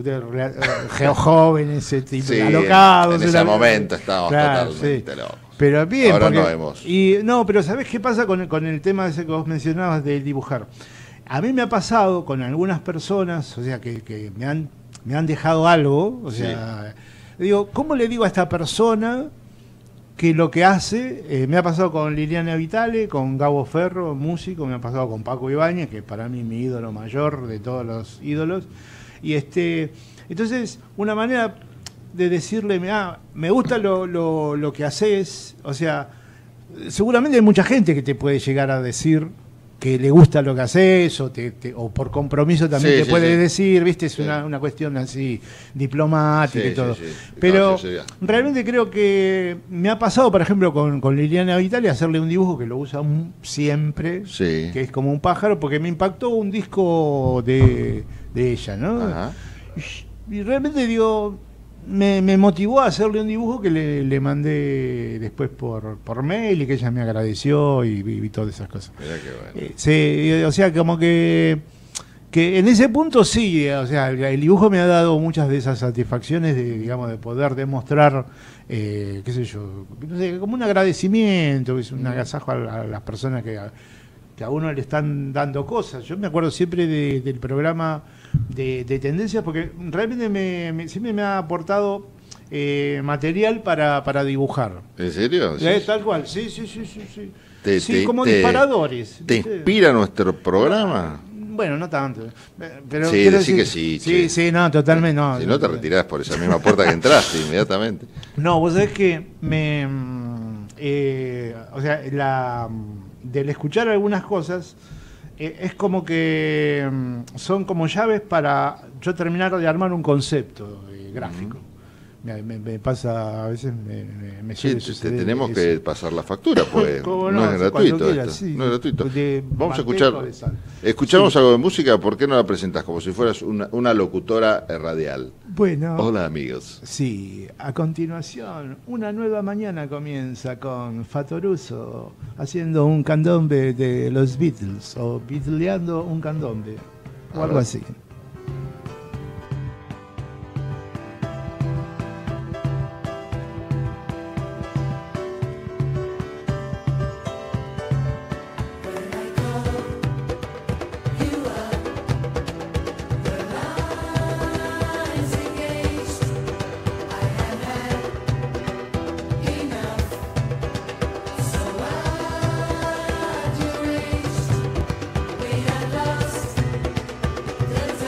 jóvenes, tipo, sí, alocados. En, en ese momento estábamos claro, totalmente sí. locos. Pero bien, ahora porque, no vemos. Y, no, pero ¿sabés qué pasa con, con el tema ese que vos mencionabas de dibujar? A mí me ha pasado con algunas personas, o sea, que, que me, han, me han dejado algo, o sea, sí. digo, ¿cómo le digo a esta persona que lo que hace, eh, me ha pasado con Liliana Vitale, con Gabo Ferro, músico, me ha pasado con Paco Ibáñez, que para mí mi ídolo mayor de todos los ídolos, y este, entonces, una manera de decirle, ah, me gusta lo, lo, lo que haces, o sea, seguramente hay mucha gente que te puede llegar a decir que le gusta lo que haces, o, te, te, o por compromiso también sí, te sí, puede sí. decir, viste, es sí. una, una cuestión así diplomática sí, y todo. Sí, sí. Pero no, sí, sí, sí. realmente creo que me ha pasado, por ejemplo, con, con Liliana Vitale, hacerle un dibujo que lo usa un, siempre, sí. que es como un pájaro, porque me impactó un disco de, de ella, ¿no? Ajá. Y, y realmente digo, me, me motivó a hacerle un dibujo que le, le mandé después por, por mail y que ella me agradeció y, y, y todas esas cosas. Mirá qué bueno. Eh, sí, o sea, como que, que en ese punto sí, o sea, el dibujo me ha dado muchas de esas satisfacciones de, digamos, de poder demostrar, eh, qué sé yo, no sé, como un agradecimiento, es un agasajo a, a las personas que a, que a uno le están dando cosas. Yo me acuerdo siempre de, del programa de, de Tendencias, porque realmente me, me, siempre me ha aportado eh, material para, para dibujar. ¿En serio? ¿Sí? Tal cual, sí, sí, sí, sí. sí. Te, sí te, como te, disparadores. ¿Te ¿viste? inspira nuestro programa? Bueno, no tanto. Pero sí, quiero decir decir que sí. Sí, che. sí, no, totalmente no. Si no te retirás por esa misma puerta que entraste inmediatamente. No, vos sabés que me... Eh, o sea, la... del escuchar algunas cosas, eh, es como que mm, son como llaves para yo terminar de armar un concepto eh, gráfico. Uh-huh. me, me, me pasa, a veces me, me, me sí, te tenemos eso. Que pasar la factura, pues no, no es gratuito quiera, esto, sí, no es gratuito. De Vamos a escuchar, escuchamos sí. algo de música, ¿por qué no la presentas como si fueras una, una locutora radial? Bueno. Hola amigos. Sí, a continuación, una nueva mañana comienza con Fatoruso haciendo un candombe de los Beatles, o beatleando un candombe, o algo así. There's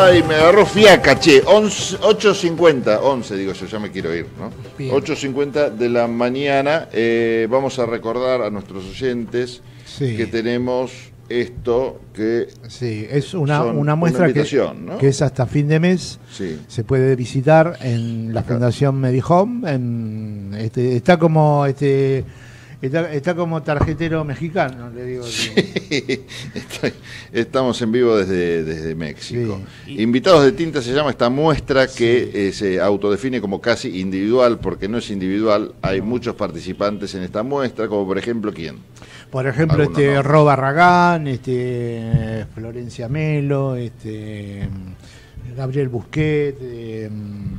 Ay, me agarró fiaca, che. ocho cincuenta, once digo yo, ya me quiero ir, ¿no? Bien. ocho cincuenta de la mañana. Eh, vamos a recordar a nuestros oyentes sí. que tenemos esto que... Sí, es una, una muestra una que, ¿no? que es hasta fin de mes. Sí. Se puede visitar en la Acá. Fundación Medihome. En, este, está como... este Está, está como tarjetero mexicano, le digo. Sí, estoy, estamos en vivo desde, desde México. Sí. Invitados de Tinta se llama esta muestra que sí. eh, se autodefine como casi individual, porque no es individual, hay no. muchos participantes en esta muestra, como por ejemplo, ¿quién? Por ejemplo, este no? Ro Barragán, este, Florencia Melo, este, Gabriel Busquet, eh,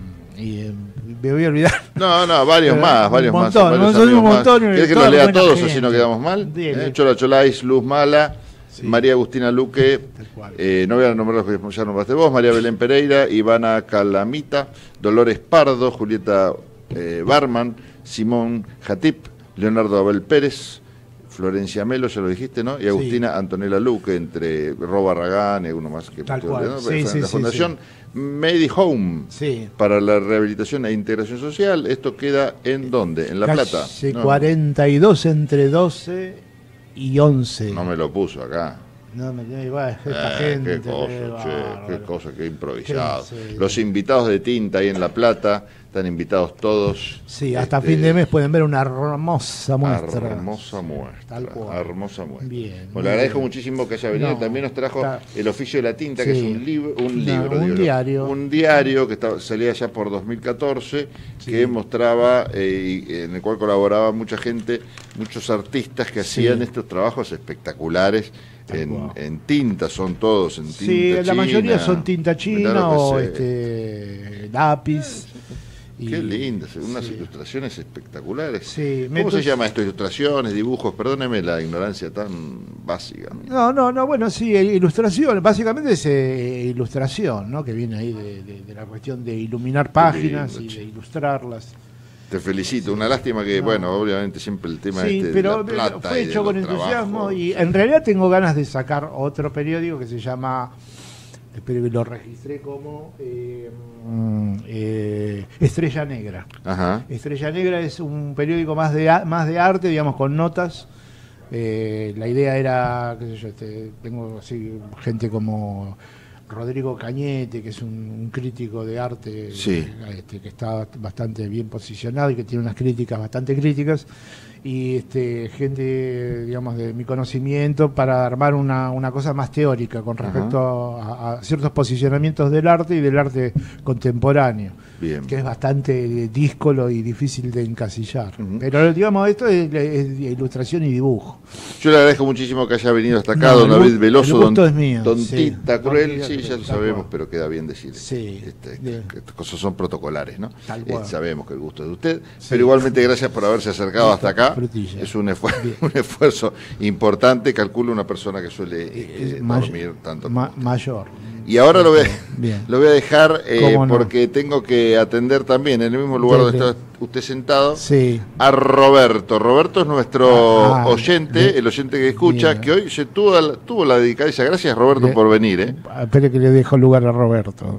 y eh, me voy a olvidar. No, no, varios Pero, más, varios un montón, más. Varios no, son un montón. ¿Quieres que los lea todos así no quedamos mal? ¿Eh? Chola Cholais, Luz Mala, sí. María Agustina Luque, eh, no voy a nombrar los que ya nombraste vos, María Belén Pereira, Ivana Calamita, Dolores Pardo, Julieta eh, Barman, Simón Jatip, Leonardo Abel Pérez, Florencia Melo, ya lo dijiste, ¿no? Y Agustina sí. Antonella Luque, entre Ro Barragán y uno más que... Tal cual. ¿no? Sí, sí, la sí, Fundación sí. Medihome sí. para la rehabilitación e integración social. ¿Esto queda en dónde? ¿En La Calle Plata? No. cuarenta y dos entre doce y once. No me lo puso acá. No, me igual, esta eh, gente. Qué cosa, che, bárbaro. qué cosa, qué improvisado. Sí, sí. Los invitados de Tinta ahí en La Plata, están invitados todos. Sí, hasta este, fin de mes pueden ver una hermosa muestra. Hermosa muestra. Tal cual. Hermosa muestra. Bien. Bueno, le agradezco bien. muchísimo que haya venido. No, También nos trajo está, El Oficio de la Tinta, sí. que es un, libro un no, libro. Un digo, diario. Un diario que está, salía ya por dos mil catorce, sí. que mostraba, eh, y, en el cual colaboraba mucha gente, muchos artistas que sí. hacían estos trabajos espectaculares. En, en tinta, son todos en tinta sí, china. Sí, la mayoría son tinta china o este, lápiz. Qué y, lindas, unas sí. ilustraciones espectaculares. Sí, ¿Cómo entonces, se llama esto? Ilustraciones, dibujos, perdóneme la ignorancia tan básica. No, no, no, bueno, sí, ilustración, básicamente es eh, ilustración, ¿no? Que viene ahí de, de, de la cuestión de iluminar páginas lindo, y de ilustrarlas. Te felicito, sí. Una lástima que, no. bueno, obviamente siempre el tema sí, este pero de la plata fue y hecho con entusiasmo trabajos. Y en realidad tengo ganas de sacar otro periódico que se llama, espero que lo registré como eh, eh, Estrella Negra. Ajá. Estrella Negra es un periódico más de más de arte, digamos, con notas. Eh, la idea era, qué sé yo, este, tengo así gente como Rodrigo Cañete, que es un, un crítico de arte, sí. este, que está bastante bien posicionado y que tiene unas críticas bastante críticas, y este, gente, digamos, de mi conocimiento para armar una, una cosa más teórica con respecto a, a ciertos posicionamientos del arte y del arte contemporáneo. Bien. Que es bastante díscolo y difícil de encasillar. Uh-huh. Pero, digamos, esto es, es ilustración y dibujo. Yo le agradezco muchísimo que haya venido hasta acá, no, don David Veloso, don, es mío, don sí. Tita Cruel, no, sí, ya lo sabemos, cual. Pero queda bien decir. Sí. Este, este, estas cosas son protocolares, ¿no? Eh, sabemos que el gusto es de usted, sí. Pero igualmente gracias por haberse acercado hasta acá. Frutilla. Es un, esfuer un esfuerzo importante, calculo una persona que suele eh, dormir tanto. Ma mayor. Y ahora lo voy a, lo voy a dejar eh, no? porque tengo que atender también en el mismo lugar donde está usted sentado, sí. a Roberto. Roberto es nuestro ah, oyente, bien. el oyente que escucha, bien. que hoy se tuvo, la, tuvo la delicadeza. Gracias, Roberto, bien. por venir. ¿eh? Espere que le dejo lugar a Roberto.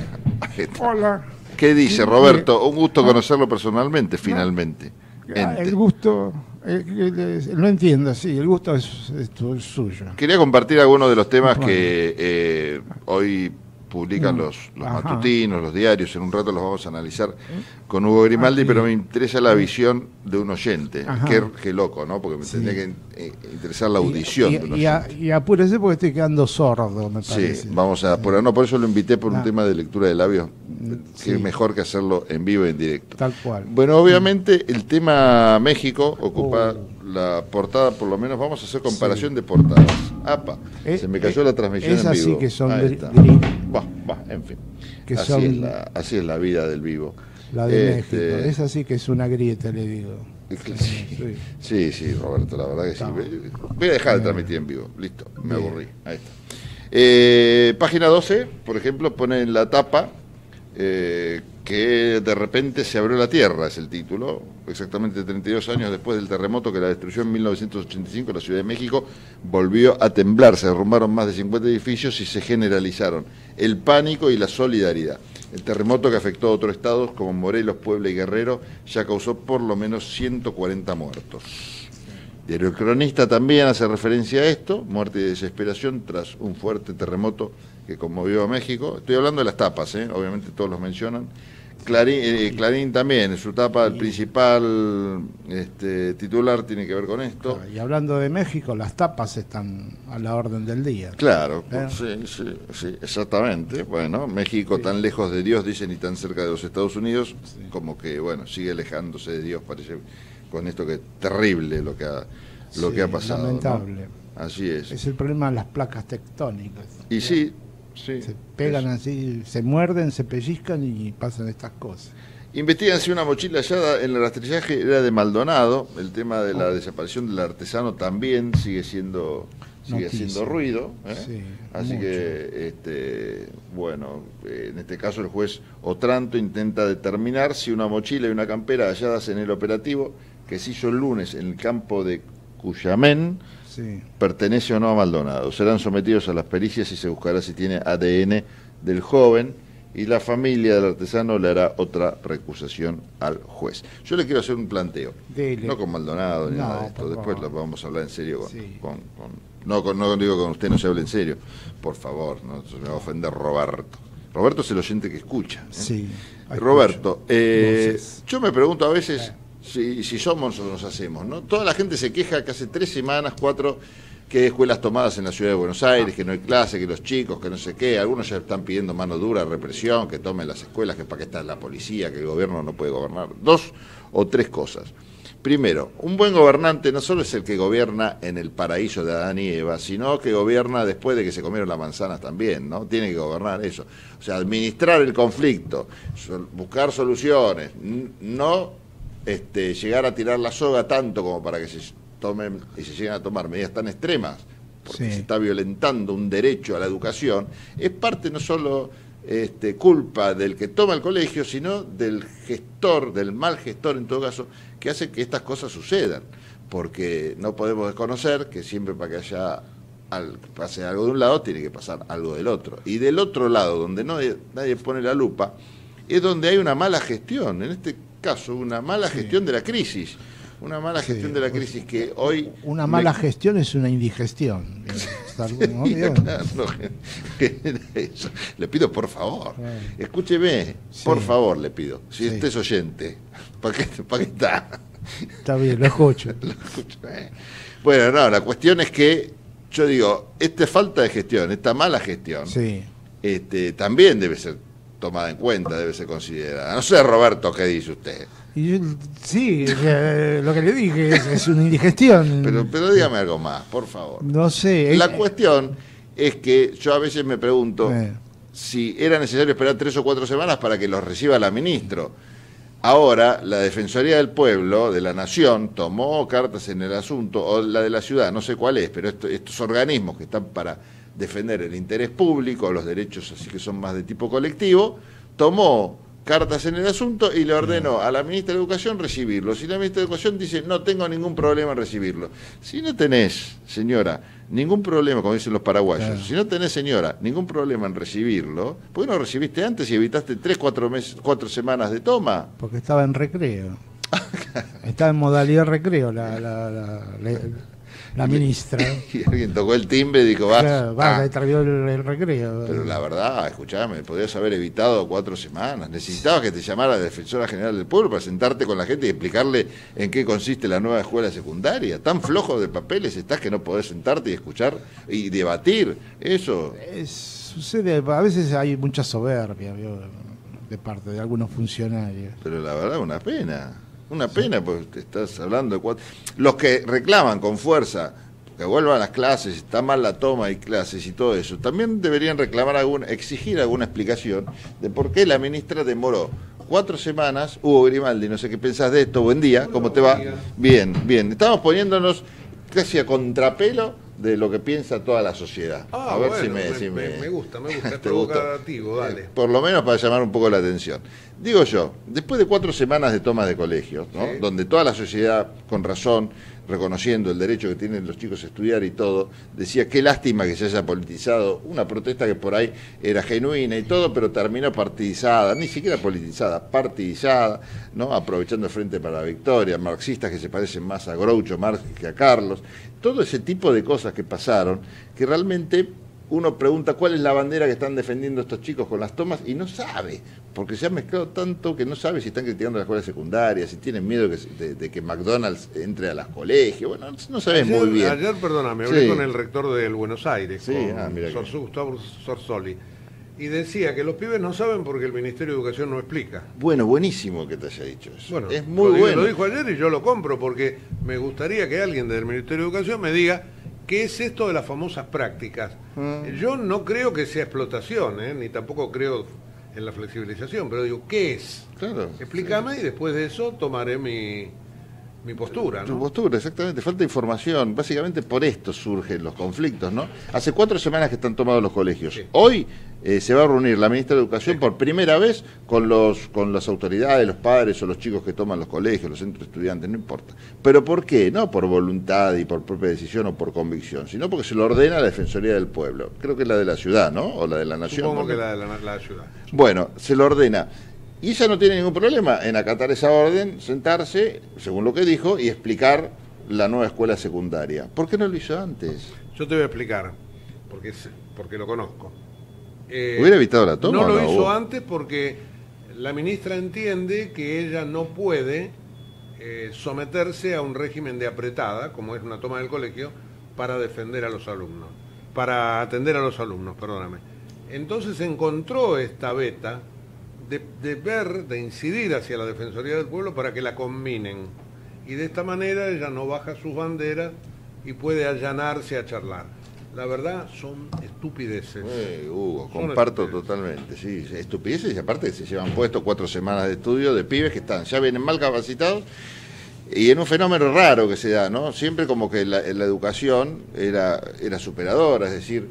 Hola. ¿Qué dice, Roberto? Un gusto conocerlo personalmente, finalmente. Ah, el gusto, eh, lo entiendo, sí, el gusto es, es, es suyo. Quería compartir algunos de los temas bueno. que eh, hoy publican los, los matutinos, los diarios. En un rato los vamos a analizar con Hugo Grimaldi, ah, pero me interesa la visión de un oyente. Qué, qué loco, ¿no? Porque me sí. tendría que eh, interesar la audición y, y, de un y, oyente. Y apúrese porque estoy quedando sordo, me parece. Sí, vamos a apurar. No, por eso lo invité por ah. un tema de lectura de labios. Sí. Que es mejor que hacerlo en vivo y en directo. Tal cual. Bueno, obviamente el tema México ocupa oh. la portada, por lo menos vamos a hacer comparación sí. de portadas. Apa, eh, se me cayó eh, la transmisión en vivo. Es así que son Va, va, en fin. Que así, son, es la, así es la vida del vivo. La de este, México. Es así que es una grieta, le digo. Sí, sí, sí, sí Roberto, la verdad que Está. sí. Voy a dejar de transmitir en vivo. Listo, me Bien. aburrí. Ahí está. Eh, página doce, por ejemplo, pone en la tapa eh, que de repente se abrió la tierra, es el título, exactamente treinta y dos años después del terremoto que la destruyó en mil novecientos ochenta y cinco, la Ciudad de México volvió a temblar, se derrumbaron más de cincuenta edificios y se generalizaron el pánico y la solidaridad. El terremoto que afectó a otros estados como Morelos, Puebla y Guerrero ya causó por lo menos ciento cuarenta muertos. Diario El Cronista también hace referencia a esto, muerte y desesperación tras un fuerte terremoto que conmovió a México. Estoy hablando de las tapas, ¿eh? Obviamente todos los mencionan. Clarín, eh, Clarín también, en su tapa, el principal este, titular tiene que ver con esto. Y hablando de México, las tapas están a la orden del día. Claro, ¿Eh? sí, sí, sí, exactamente. Bueno, México sí. tan lejos de Dios, dicen, y tan cerca de los Estados Unidos, sí. como que, bueno, sigue alejándose de Dios, parece, con esto que es terrible lo que ha, lo sí, que ha pasado. Lamentable. ¿no? Así es. Es el problema de las placas tectónicas. Y sí, sí. Se pegan es. así, se muerden, se pellizcan y pasan estas cosas. Investigan si una mochila hallada en el rastrillaje era de Maldonado. El tema de la desaparición del artesano también sigue siendo sigue Noticia. haciendo ruido. ¿eh? Sí, Así mucho. que, este, bueno, eh, en este caso el juez Otranto intenta determinar si una mochila y una campera halladas en el operativo que se hizo el lunes en el campo de Cuyamén sí. pertenece o no a Maldonado. Serán sometidos a las pericias y se buscará si tiene A D N del joven, y la familia del artesano le hará otra recusación al juez. Yo le quiero hacer un planteo, Dele. no con Maldonado ni No, nada de esto, después lo vamos a hablar en serio con, Sí. con, con no, con, no digo con usted, no se hable en serio, por favor, no se me va a ofender Roberto. Roberto es el oyente que escucha. ¿eh? Sí. Roberto, eh, Voces. yo me pregunto a veces si, si somos o nos hacemos, ¿no? Toda la gente se queja que hace tres semanas, cuatro, que hay escuelas tomadas en la ciudad de Buenos Aires, que no hay clase, que los chicos, que no sé qué, algunos ya están pidiendo mano dura, represión, que tomen las escuelas, que para qué está la policía, que el gobierno no puede gobernar. Dos o tres cosas. Primero, un buen gobernante no solo es el que gobierna en el paraíso de Adán y Eva, sino que gobierna después de que se comieron las manzanas también, ¿no? Tiene que gobernar eso. O sea, administrar el conflicto, sol- buscar soluciones, n- no este, llegar a tirar la soga tanto como para que se tomen y se lleguen a tomar medidas tan extremas, porque Sí. se está violentando un derecho a la educación, es parte no solo este, culpa del que toma el colegio, sino del gestor, del mal gestor en todo caso, que hace que estas cosas sucedan, porque no podemos desconocer que siempre para que haya al, pase algo de un lado tiene que pasar algo del otro, y del otro lado, donde no, nadie pone la lupa, es donde hay una mala gestión, en este caso una mala Sí. gestión de la crisis, una mala Sí, gestión de la crisis que hoy... Una mala me... gestión es una indigestión. ¿no? Sí, claro, eso. Le pido por favor, escúcheme, Sí. por favor le pido, si Sí. usted es oyente, ¿para qué, para qué está? Está bien, lo escucho. Lo escucho, eh. Bueno, no, la cuestión es que yo digo, esta falta de gestión, esta mala gestión, Sí. este, también debe ser tomada en cuenta, debe ser considerada. No sé, Roberto, ¿qué dice usted? Y yo- sí, eh, lo que le dije es, es una indigestión. Pero, pero dígame algo más, por favor. No sé. La eh, cuestión es que yo a veces me pregunto Eh. si era necesario esperar tres o cuatro semanas para que los reciba la ministro. Ahora, la Defensoría del Pueblo, de la Nación, tomó cartas en el asunto, o la de la ciudad, no sé cuál es, pero esto- estos organismos que están para defender el interés público, los derechos así que son más de tipo colectivo, tomó cartas en el asunto y le ordenó a la ministra de Educación recibirlo. Si la ministra de Educación dice, no tengo ningún problema en recibirlo. Si no tenés, señora, ningún problema, como dicen los paraguayos, Claro. si no tenés, señora, ningún problema en recibirlo, ¿por qué no recibiste antes y evitaste tres, cuatro meses, cuatro semanas de toma? Porque estaba en recreo. Estaba en modalidad recreo la, la, la, la, la ministra. Y alguien tocó el timbre y dijo, va, Claro, va, le travió el, el recreo. pero la verdad, escuchame, podrías haber evitado cuatro semanas. Necesitabas que te llamara la Defensora General del Pueblo para sentarte con la gente y explicarle en qué consiste la nueva escuela secundaria. Tan flojo de papeles estás que no podés sentarte y escuchar y debatir. Eso. Es, sucede, a veces hay mucha soberbia, ¿vio? De parte de algunos funcionarios. Pero la verdad, una pena. Una pena, porque te estás hablando de cuatro... Los que reclaman con fuerza que vuelvan las clases, está mal la toma y clases y todo eso, también deberían reclamar alguna, exigir alguna explicación de por qué la ministra demoró cuatro semanas. Hugo Grimaldi, no sé qué pensás de esto. Buen día, ¿cómo te va? Bien, bien. Estamos poniéndonos casi a contrapelo de lo que piensa toda la sociedad. Ah, a ver bueno, si me, me, si me, me, me gusta, me gusta, es ¿te gustó? provocativo, dale. Eh, por lo menos para llamar un poco la atención. Digo yo, después de cuatro semanas de toma de colegios, ¿no? Sí. Donde toda la sociedad, con razón, reconociendo el derecho que tienen los chicos a estudiar y todo, decía qué lástima que se haya politizado una protesta que por ahí era genuina y todo, pero terminó partidizada, ni siquiera politizada, partidizada, ¿no? Aprovechando el Frente para la Victoria, marxistas que se parecen más a Groucho Marx que a Carlos, todo ese tipo de cosas que pasaron, que realmente uno pregunta cuál es la bandera que están defendiendo estos chicos con las tomas y no sabe, porque se ha mezclado tanto que no sabe si están criticando las escuelas secundarias, si tienen miedo de, de, de que McDonald's entre a los colegios, bueno, no sabes muy bien. Ayer, perdóname, hablé sí. con el rector del Buenos Aires, sí, con ah, mira Sor, Gustavo Sorsoli, y decía que los pibes no saben porque el Ministerio de Educación no explica. Bueno, buenísimo que te haya dicho eso. Bueno, es muy lo, bueno. Lo dijo ayer y yo lo compro porque me gustaría que alguien del Ministerio de Educación me diga qué es esto de las famosas prácticas. Mm. Yo no creo que sea explotación, ¿eh? Ni tampoco creo en la flexibilización, pero digo, ¿qué es? Claro. Explícame sí. Y después de eso tomaré mi... mi postura, ¿no? Tu postura, exactamente. Falta información. Básicamente por esto surgen los conflictos, ¿no? Hace cuatro semanas que están tomados los colegios. Sí. Hoy eh, se va a reunir la ministra de Educación sí. por primera vez con los con las autoridades, los padres o los chicos que toman los colegios, los centros de estudiantes, no importa. ¿Pero por qué? No por voluntad y por propia decisión o por convicción, sino porque se lo ordena la Defensoría del Pueblo. Creo que es la de la ciudad, ¿no? O la de la Nación. Supongo porque... que la de la, la ciudad. Bueno, se lo ordena. Y ella no tiene ningún problema en acatar esa orden, sentarse, según lo que dijo, y explicar la nueva escuela secundaria. ¿Por qué no lo hizo antes? Yo te voy a explicar, porque, porque lo conozco. Eh, ¿Hubiera evitado la toma? No lo no, hizo vos? antes porque la ministra entiende que ella no puede eh, someterse a un régimen de apretada, como es una toma del colegio, para defender a los alumnos, para atender a los alumnos, perdóname. Entonces encontró esta beta De, de ver, de incidir hacia la Defensoría del Pueblo para que la combinen. Y de esta manera ella no baja sus banderas y puede allanarse a charlar. La verdad, son estupideces. Eh, Hugo, son comparto estupideces. totalmente. Sí, estupideces y aparte se llevan puestos cuatro semanas de estudio de pibes que están, ya vienen mal capacitados y en un fenómeno raro que se da, ¿no? Siempre como que la, la educación era, era superadora, es decir,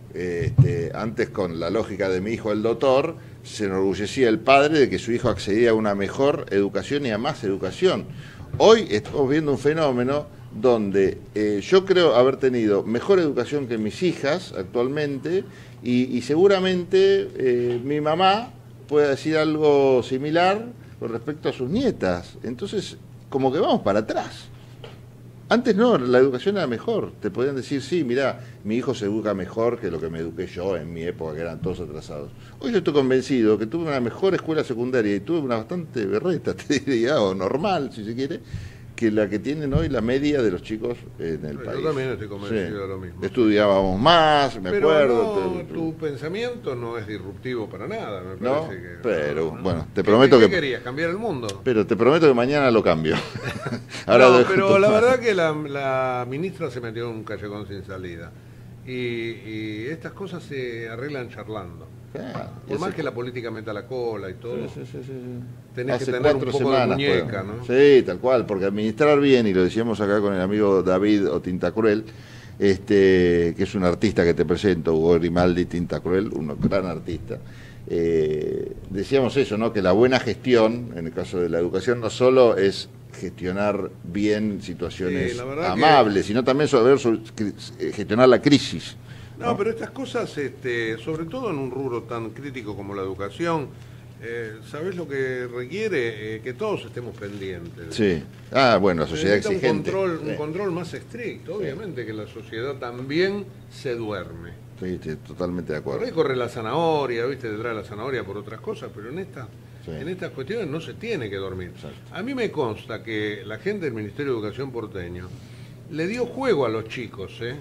este, antes con la lógica de mi hijo el doctor, se enorgullecía el padre de que su hijo accedía a una mejor educación y a más educación. Hoy estamos viendo un fenómeno donde eh, yo creo haber tenido mejor educación que mis hijas actualmente y, y seguramente eh, mi mamá pueda decir algo similar con respecto a sus nietas. Entonces, como que vamos para atrás. Antes no, la educación era mejor. Te podían decir, sí, mirá, mi hijo se educa mejor que lo que me eduqué yo en mi época, que eran todos atrasados. Hoy yo estoy convencido que tuve una mejor escuela secundaria y tuve una bastante berreta, te diría, o normal, si se quiere, que la que tienen hoy la media de los chicos en el yo país. Yo también estoy convencido sí. de lo mismo. Estudiábamos más, me pero acuerdo. No, te... tu pensamiento no es disruptivo para nada, me no, parece que... pero no, bueno, te ¿Qué, prometo ¿qué que... querías? ¿Cambiar el mundo? Pero te prometo que mañana lo cambio. Ahora no, dejo pero todo. la verdad que la, la ministra se metió en un callejón sin salida. Y, y estas cosas se arreglan charlando. Claro, Por más ese... que la política meta la cola y todo, sí, sí, sí, sí. tenés Hace que tener un cuatro poco semanas, de muñeca, pues. ¿no? Sí, tal cual, porque administrar bien, y lo decíamos acá con el amigo David o Tinta Cruel, este, que es un artista que te presento, Hugo Grimaldi Tinta Cruel, un gran artista. Eh, decíamos eso, ¿no? Que la buena gestión, en el caso de la educación, no solo es gestionar bien situaciones sí, amables, que... sino también saber gestionar la crisis. No, ¿no? Pero estas cosas, este, sobre todo en un rubro tan crítico como la educación, eh, ¿sabés lo que requiere? Eh, que todos estemos pendientes. Sí. Ah, bueno, la sociedad Necesita exigente. Un control, sí. un control más estricto, obviamente sí. Que la sociedad también se duerme. Sí, estoy totalmente de acuerdo. Por ahí corre la zanahoria, ¿viste? Te trae la zanahoria por otras cosas, pero en esta, sí. en estas cuestiones no se tiene que dormir. Exacto. A mí me consta que la gente del Ministerio de Educación porteño le dio juego a los chicos, ¿eh?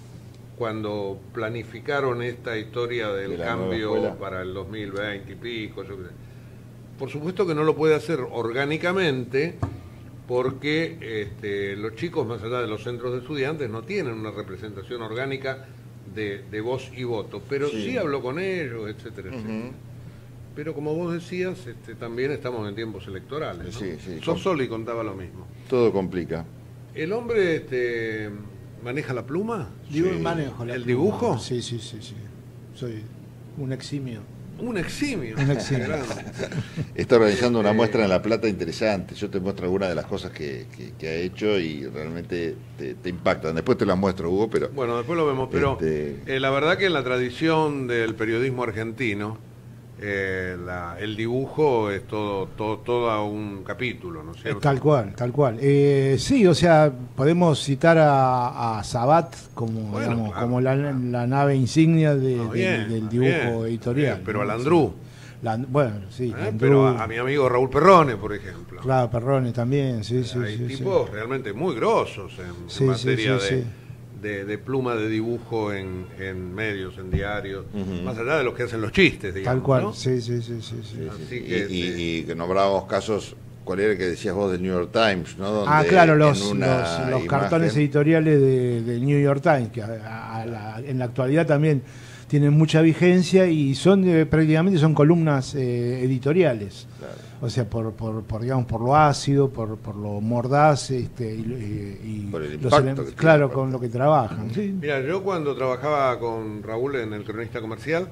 Cuando planificaron esta historia del de cambio para el dos mil veinte y pico. Yo creo. Por supuesto que no lo puede hacer orgánicamente porque este, los chicos, más allá de los centros de estudiantes, no tienen una representación orgánica de, de voz y voto, pero sí, sí habló con ellos, etcétera, uh-huh. etcétera. Pero como vos decías, este, también estamos en tiempos electorales, ¿no? Sí, sí. Sorsoli contaba lo mismo. Todo complica. El hombre... Este, ¿Maneja la pluma? Digo, sí. Manejo la ¿El pluma. dibujo? Sí, sí, sí, sí. Soy un eximio. Un eximio. Un eximio. Está organizando una muestra en La Plata interesante. Yo te muestro algunas de las cosas que, que, que ha hecho y realmente te, te impactan. Después te las muestro, Hugo, pero... Bueno, después lo vemos, pero este... eh, la verdad que en la tradición del periodismo argentino, eh, la, el dibujo es todo, todo, todo un capítulo, ¿no es cierto? Tal cual, tal cual. Eh, sí, o sea, podemos citar a, a Sabat como, Bueno, digamos, claro, como la, claro. la nave insignia de, No, de- bien, del dibujo bien, editorial. bien, pero ¿no? a Landru. La- bueno, sí, ¿Eh? Landru, Pero a, a mi amigo Raúl Perrone, por ejemplo. claro, Perrone también, sí, sí, Hay sí, tipos sí. realmente muy grosos en, en Sí, sí, materia sí, de, sí. de, de pluma de dibujo en, en medios, en diarios, Ujú. más allá de los que hacen los chistes, digamos. Tal cual, ¿no? sí, sí, sí, sí, sí. Así Y, que, este, y- y que nombrábamos casos, ¿cuál era el que decías vos del New York Times? ¿no? Donde Ah, claro, en los, una los, los imagen- cartones editoriales de, de New York Times, que a- a la- en la actualidad también tienen mucha vigencia y son eh, prácticamente son columnas eh, editoriales. Claro. O sea, por, por, por digamos por lo ácido, por, por lo mordaz, este, y, y- y Por el los impacto ele- que tiene, claro, por- con lo que trabajan. Sí. Mira, yo cuando trabajaba con Raúl en el Cronista Comercial,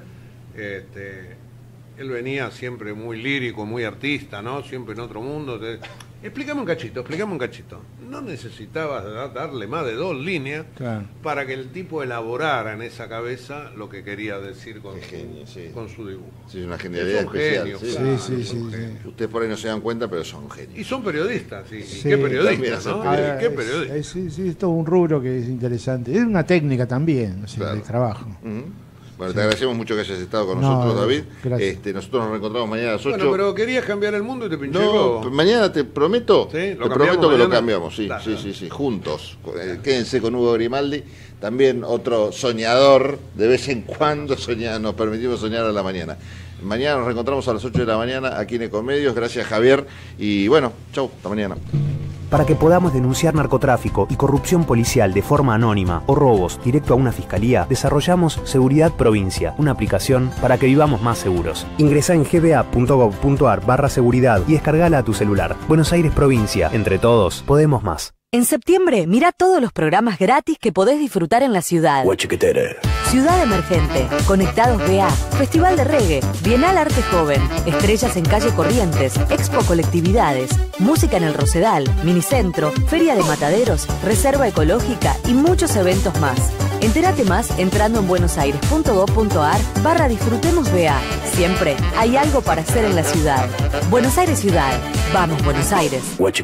este, él venía siempre muy lírico, muy artista, ¿no? Siempre en otro mundo. Te- Explícame un cachito, explícame un cachito. No necesitabas da- darle más de dos líneas Claro. para que el tipo elaborara en esa cabeza lo que quería decir con, Qué genio, su, sí. con su dibujo. Sí, es una genialidad Es un especial. genio, sí. claro, Sí, sí, es un sí, genio. Ustedes por ahí no se dan cuenta, pero son genios. Y son periodistas, sí. Y Sí, qué también periodistas, son ¿no? periodistas. Ah, Qué es- periodistas. es- sí, sí, es todo un rubro que es interesante. Es una técnica también, o sea, Claro. de trabajo. Ujú. Bueno, te agradecemos mucho que hayas estado con No, nosotros, David. gracias. Este, nosotros nos reencontramos mañana a las ocho. Bueno, pero querías cambiar el mundo y te pinché No, yo. mañana te prometo, Sí, te ¿lo cambiamos prometo que lo mañana? cambiamos, sí, Dale, sí, dale. sí, sí, juntos. Eh, Quédense con Hugo Grimaldi, también otro soñador, de vez en cuando soña, nos permitimos soñar a la mañana. Mañana nos reencontramos a las ocho de la mañana aquí en Ecomedios, gracias Javier, y bueno, chau, hasta mañana. Para que podamos denunciar narcotráfico y corrupción policial de forma anónima o robos directo a una fiscalía, desarrollamos Seguridad Provincia, una aplicación para que vivamos más seguros. Ingresá en g b a punto gov punto a r barra seguridad y descargala a tu celular. Buenos Aires Provincia, entre todos, podemos más. En septiembre, mira todos los programas gratis que podés disfrutar en la ciudad. Ciudad Emergente, Conectados B A, Festival de Reggae, Bienal Arte Joven, Estrellas en Calle Corrientes, Expo Colectividades, Música en el Rosedal, Minicentro, Feria de Mataderos, Reserva Ecológica y muchos eventos más. Entérate más entrando en buenosaires punto gov punto a r barra Disfrutemos B A. Siempre hay algo para hacer en la ciudad. Buenos Aires Ciudad. Vamos, Buenos Aires.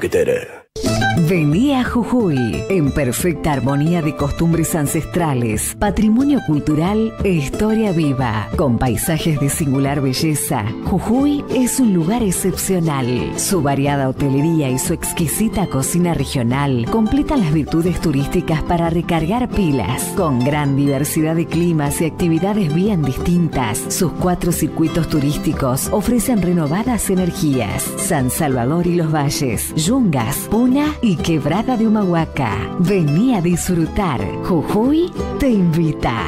Vení a Jujuy, en perfecta armonía de costumbres ancestrales, patrimonio cultural e historia viva. Con paisajes de singular belleza, Jujuy es un lugar excepcional. Su variada hotelería y su exquisita cocina regional completan las virtudes turísticas para recargar pilas. Con gran diversidad de climas y actividades bien distintas, sus cuatro circuitos turísticos ofrecen renovadas energías. San Salvador y los Valles, Yungas, Puna y Quebrada de Humahuaca. Vení a disfrutar. Jujuy te invita.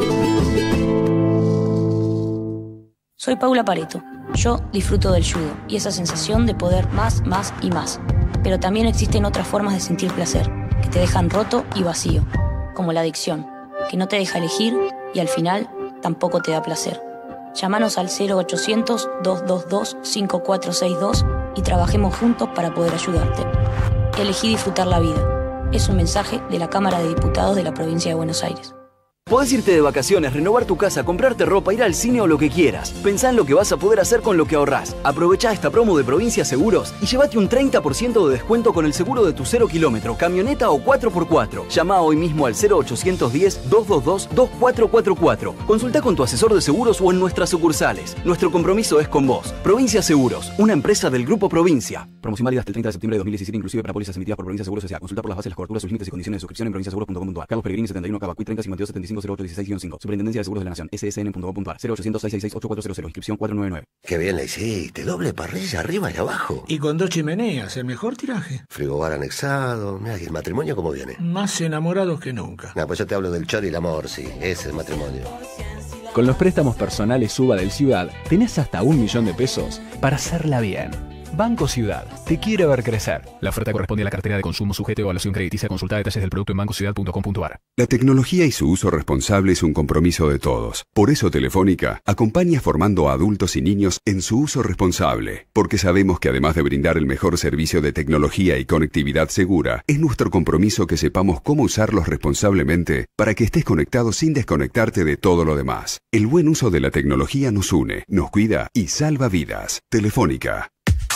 Soy Paula Pareto. Yo disfruto del judo y esa sensación de poder más, más y más. Pero también existen otras formas de sentir placer, que te dejan roto y vacío, como la adicción, que no te deja elegir y al final tampoco te da placer. Llámanos al cero ochocientos, dos dos dos, cinco cuatro seis dos y trabajemos juntos para poder ayudarte. Elegí disfrutar la vida. Es un mensaje de la Cámara de Diputados de la Provincia de Buenos Aires. Podés irte de vacaciones, renovar tu casa, comprarte ropa, ir al cine o lo que quieras. Pensá en lo que vas a poder hacer con lo que ahorrás. Aprovechá esta promo de Provincia Seguros y llévate un treinta por ciento de descuento con el seguro de tu cero kilómetro, camioneta o cuatro por cuatro. Llama hoy mismo al cero ochocientos diez, dos dos dos, dos cuatro cuatro cuatro. Consultá con tu asesor de seguros o en nuestras sucursales. Nuestro compromiso es con vos. Provincia Seguros, una empresa del Grupo Provincia. Promoción válida hasta el treinta de septiembre de dos mil diecisiete, inclusive para pólizas emitidas por Provincia Seguros S A. Consulta por las bases, las coberturas, sus límites y condiciones de suscripción en provincia seguros punto com punto a r. Carlos Peregrini, setenta y uno, Cavacuy, treinta, cincuenta y dos, setenta y cinco, cero ocho dieciséis guion cinco. Superintendencia de Seguros de la Nación, S S N punto gov punto a r, cero ochocientos, seiscientos sesenta y seis, ochenta y cuatro cero cero, inscripción cuatro nueve nueve. Qué bien la hiciste, doble parrilla arriba y abajo. Y con dos chimeneas, el mejor tiraje. Frigobar anexado, mirá, ¿y el matrimonio cómo viene? Más enamorados que nunca. No, pues yo te hablo del chori y el amor, sí, ese es el matrimonio. Con los préstamos personales Suba del Ciudad, tenés hasta un millón de pesos para hacerla bien. Banco Ciudad te quiere ver crecer. La oferta corresponde a la cartera de consumo sujeta a evaluación crediticia. Consulta detalles del producto en banco ciudad punto com punto a r. La tecnología y su uso responsable es un compromiso de todos. Por eso Telefónica acompaña formando a adultos y niños en su uso responsable. Porque sabemos que además de brindar el mejor servicio de tecnología y conectividad segura, es nuestro compromiso que sepamos cómo usarlos responsablemente para que estés conectado sin desconectarte de todo lo demás. El buen uso de la tecnología nos une, nos cuida y salva vidas. Telefónica.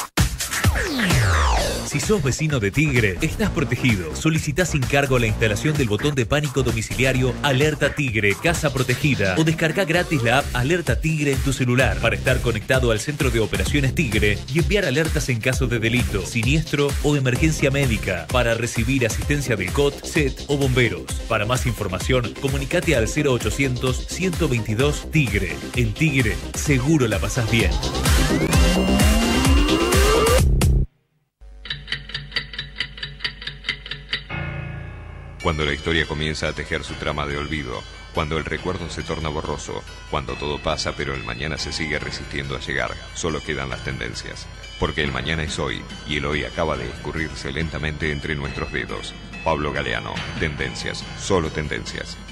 Si sos vecino de Tigre, estás protegido. Solicitá sin cargo la instalación del botón de pánico domiciliario Alerta Tigre, Casa Protegida, o descarga gratis la app Alerta Tigre en tu celular para estar conectado al Centro de Operaciones Tigre y enviar alertas en caso de delito, siniestro o emergencia médica, para recibir asistencia del C O T, S E T o bomberos. Para más información, comunicate al cero ochocientos, ciento veintidós Tigre. En Tigre, seguro la pasás bien. Cuando la historia comienza a tejer su trama de olvido, cuando el recuerdo se torna borroso, cuando todo pasa pero el mañana se sigue resistiendo a llegar, solo quedan las tendencias. Porque el mañana es hoy y el hoy acaba de escurrirse lentamente entre nuestros dedos. Pablo Galeano, Tendencias, solo tendencias.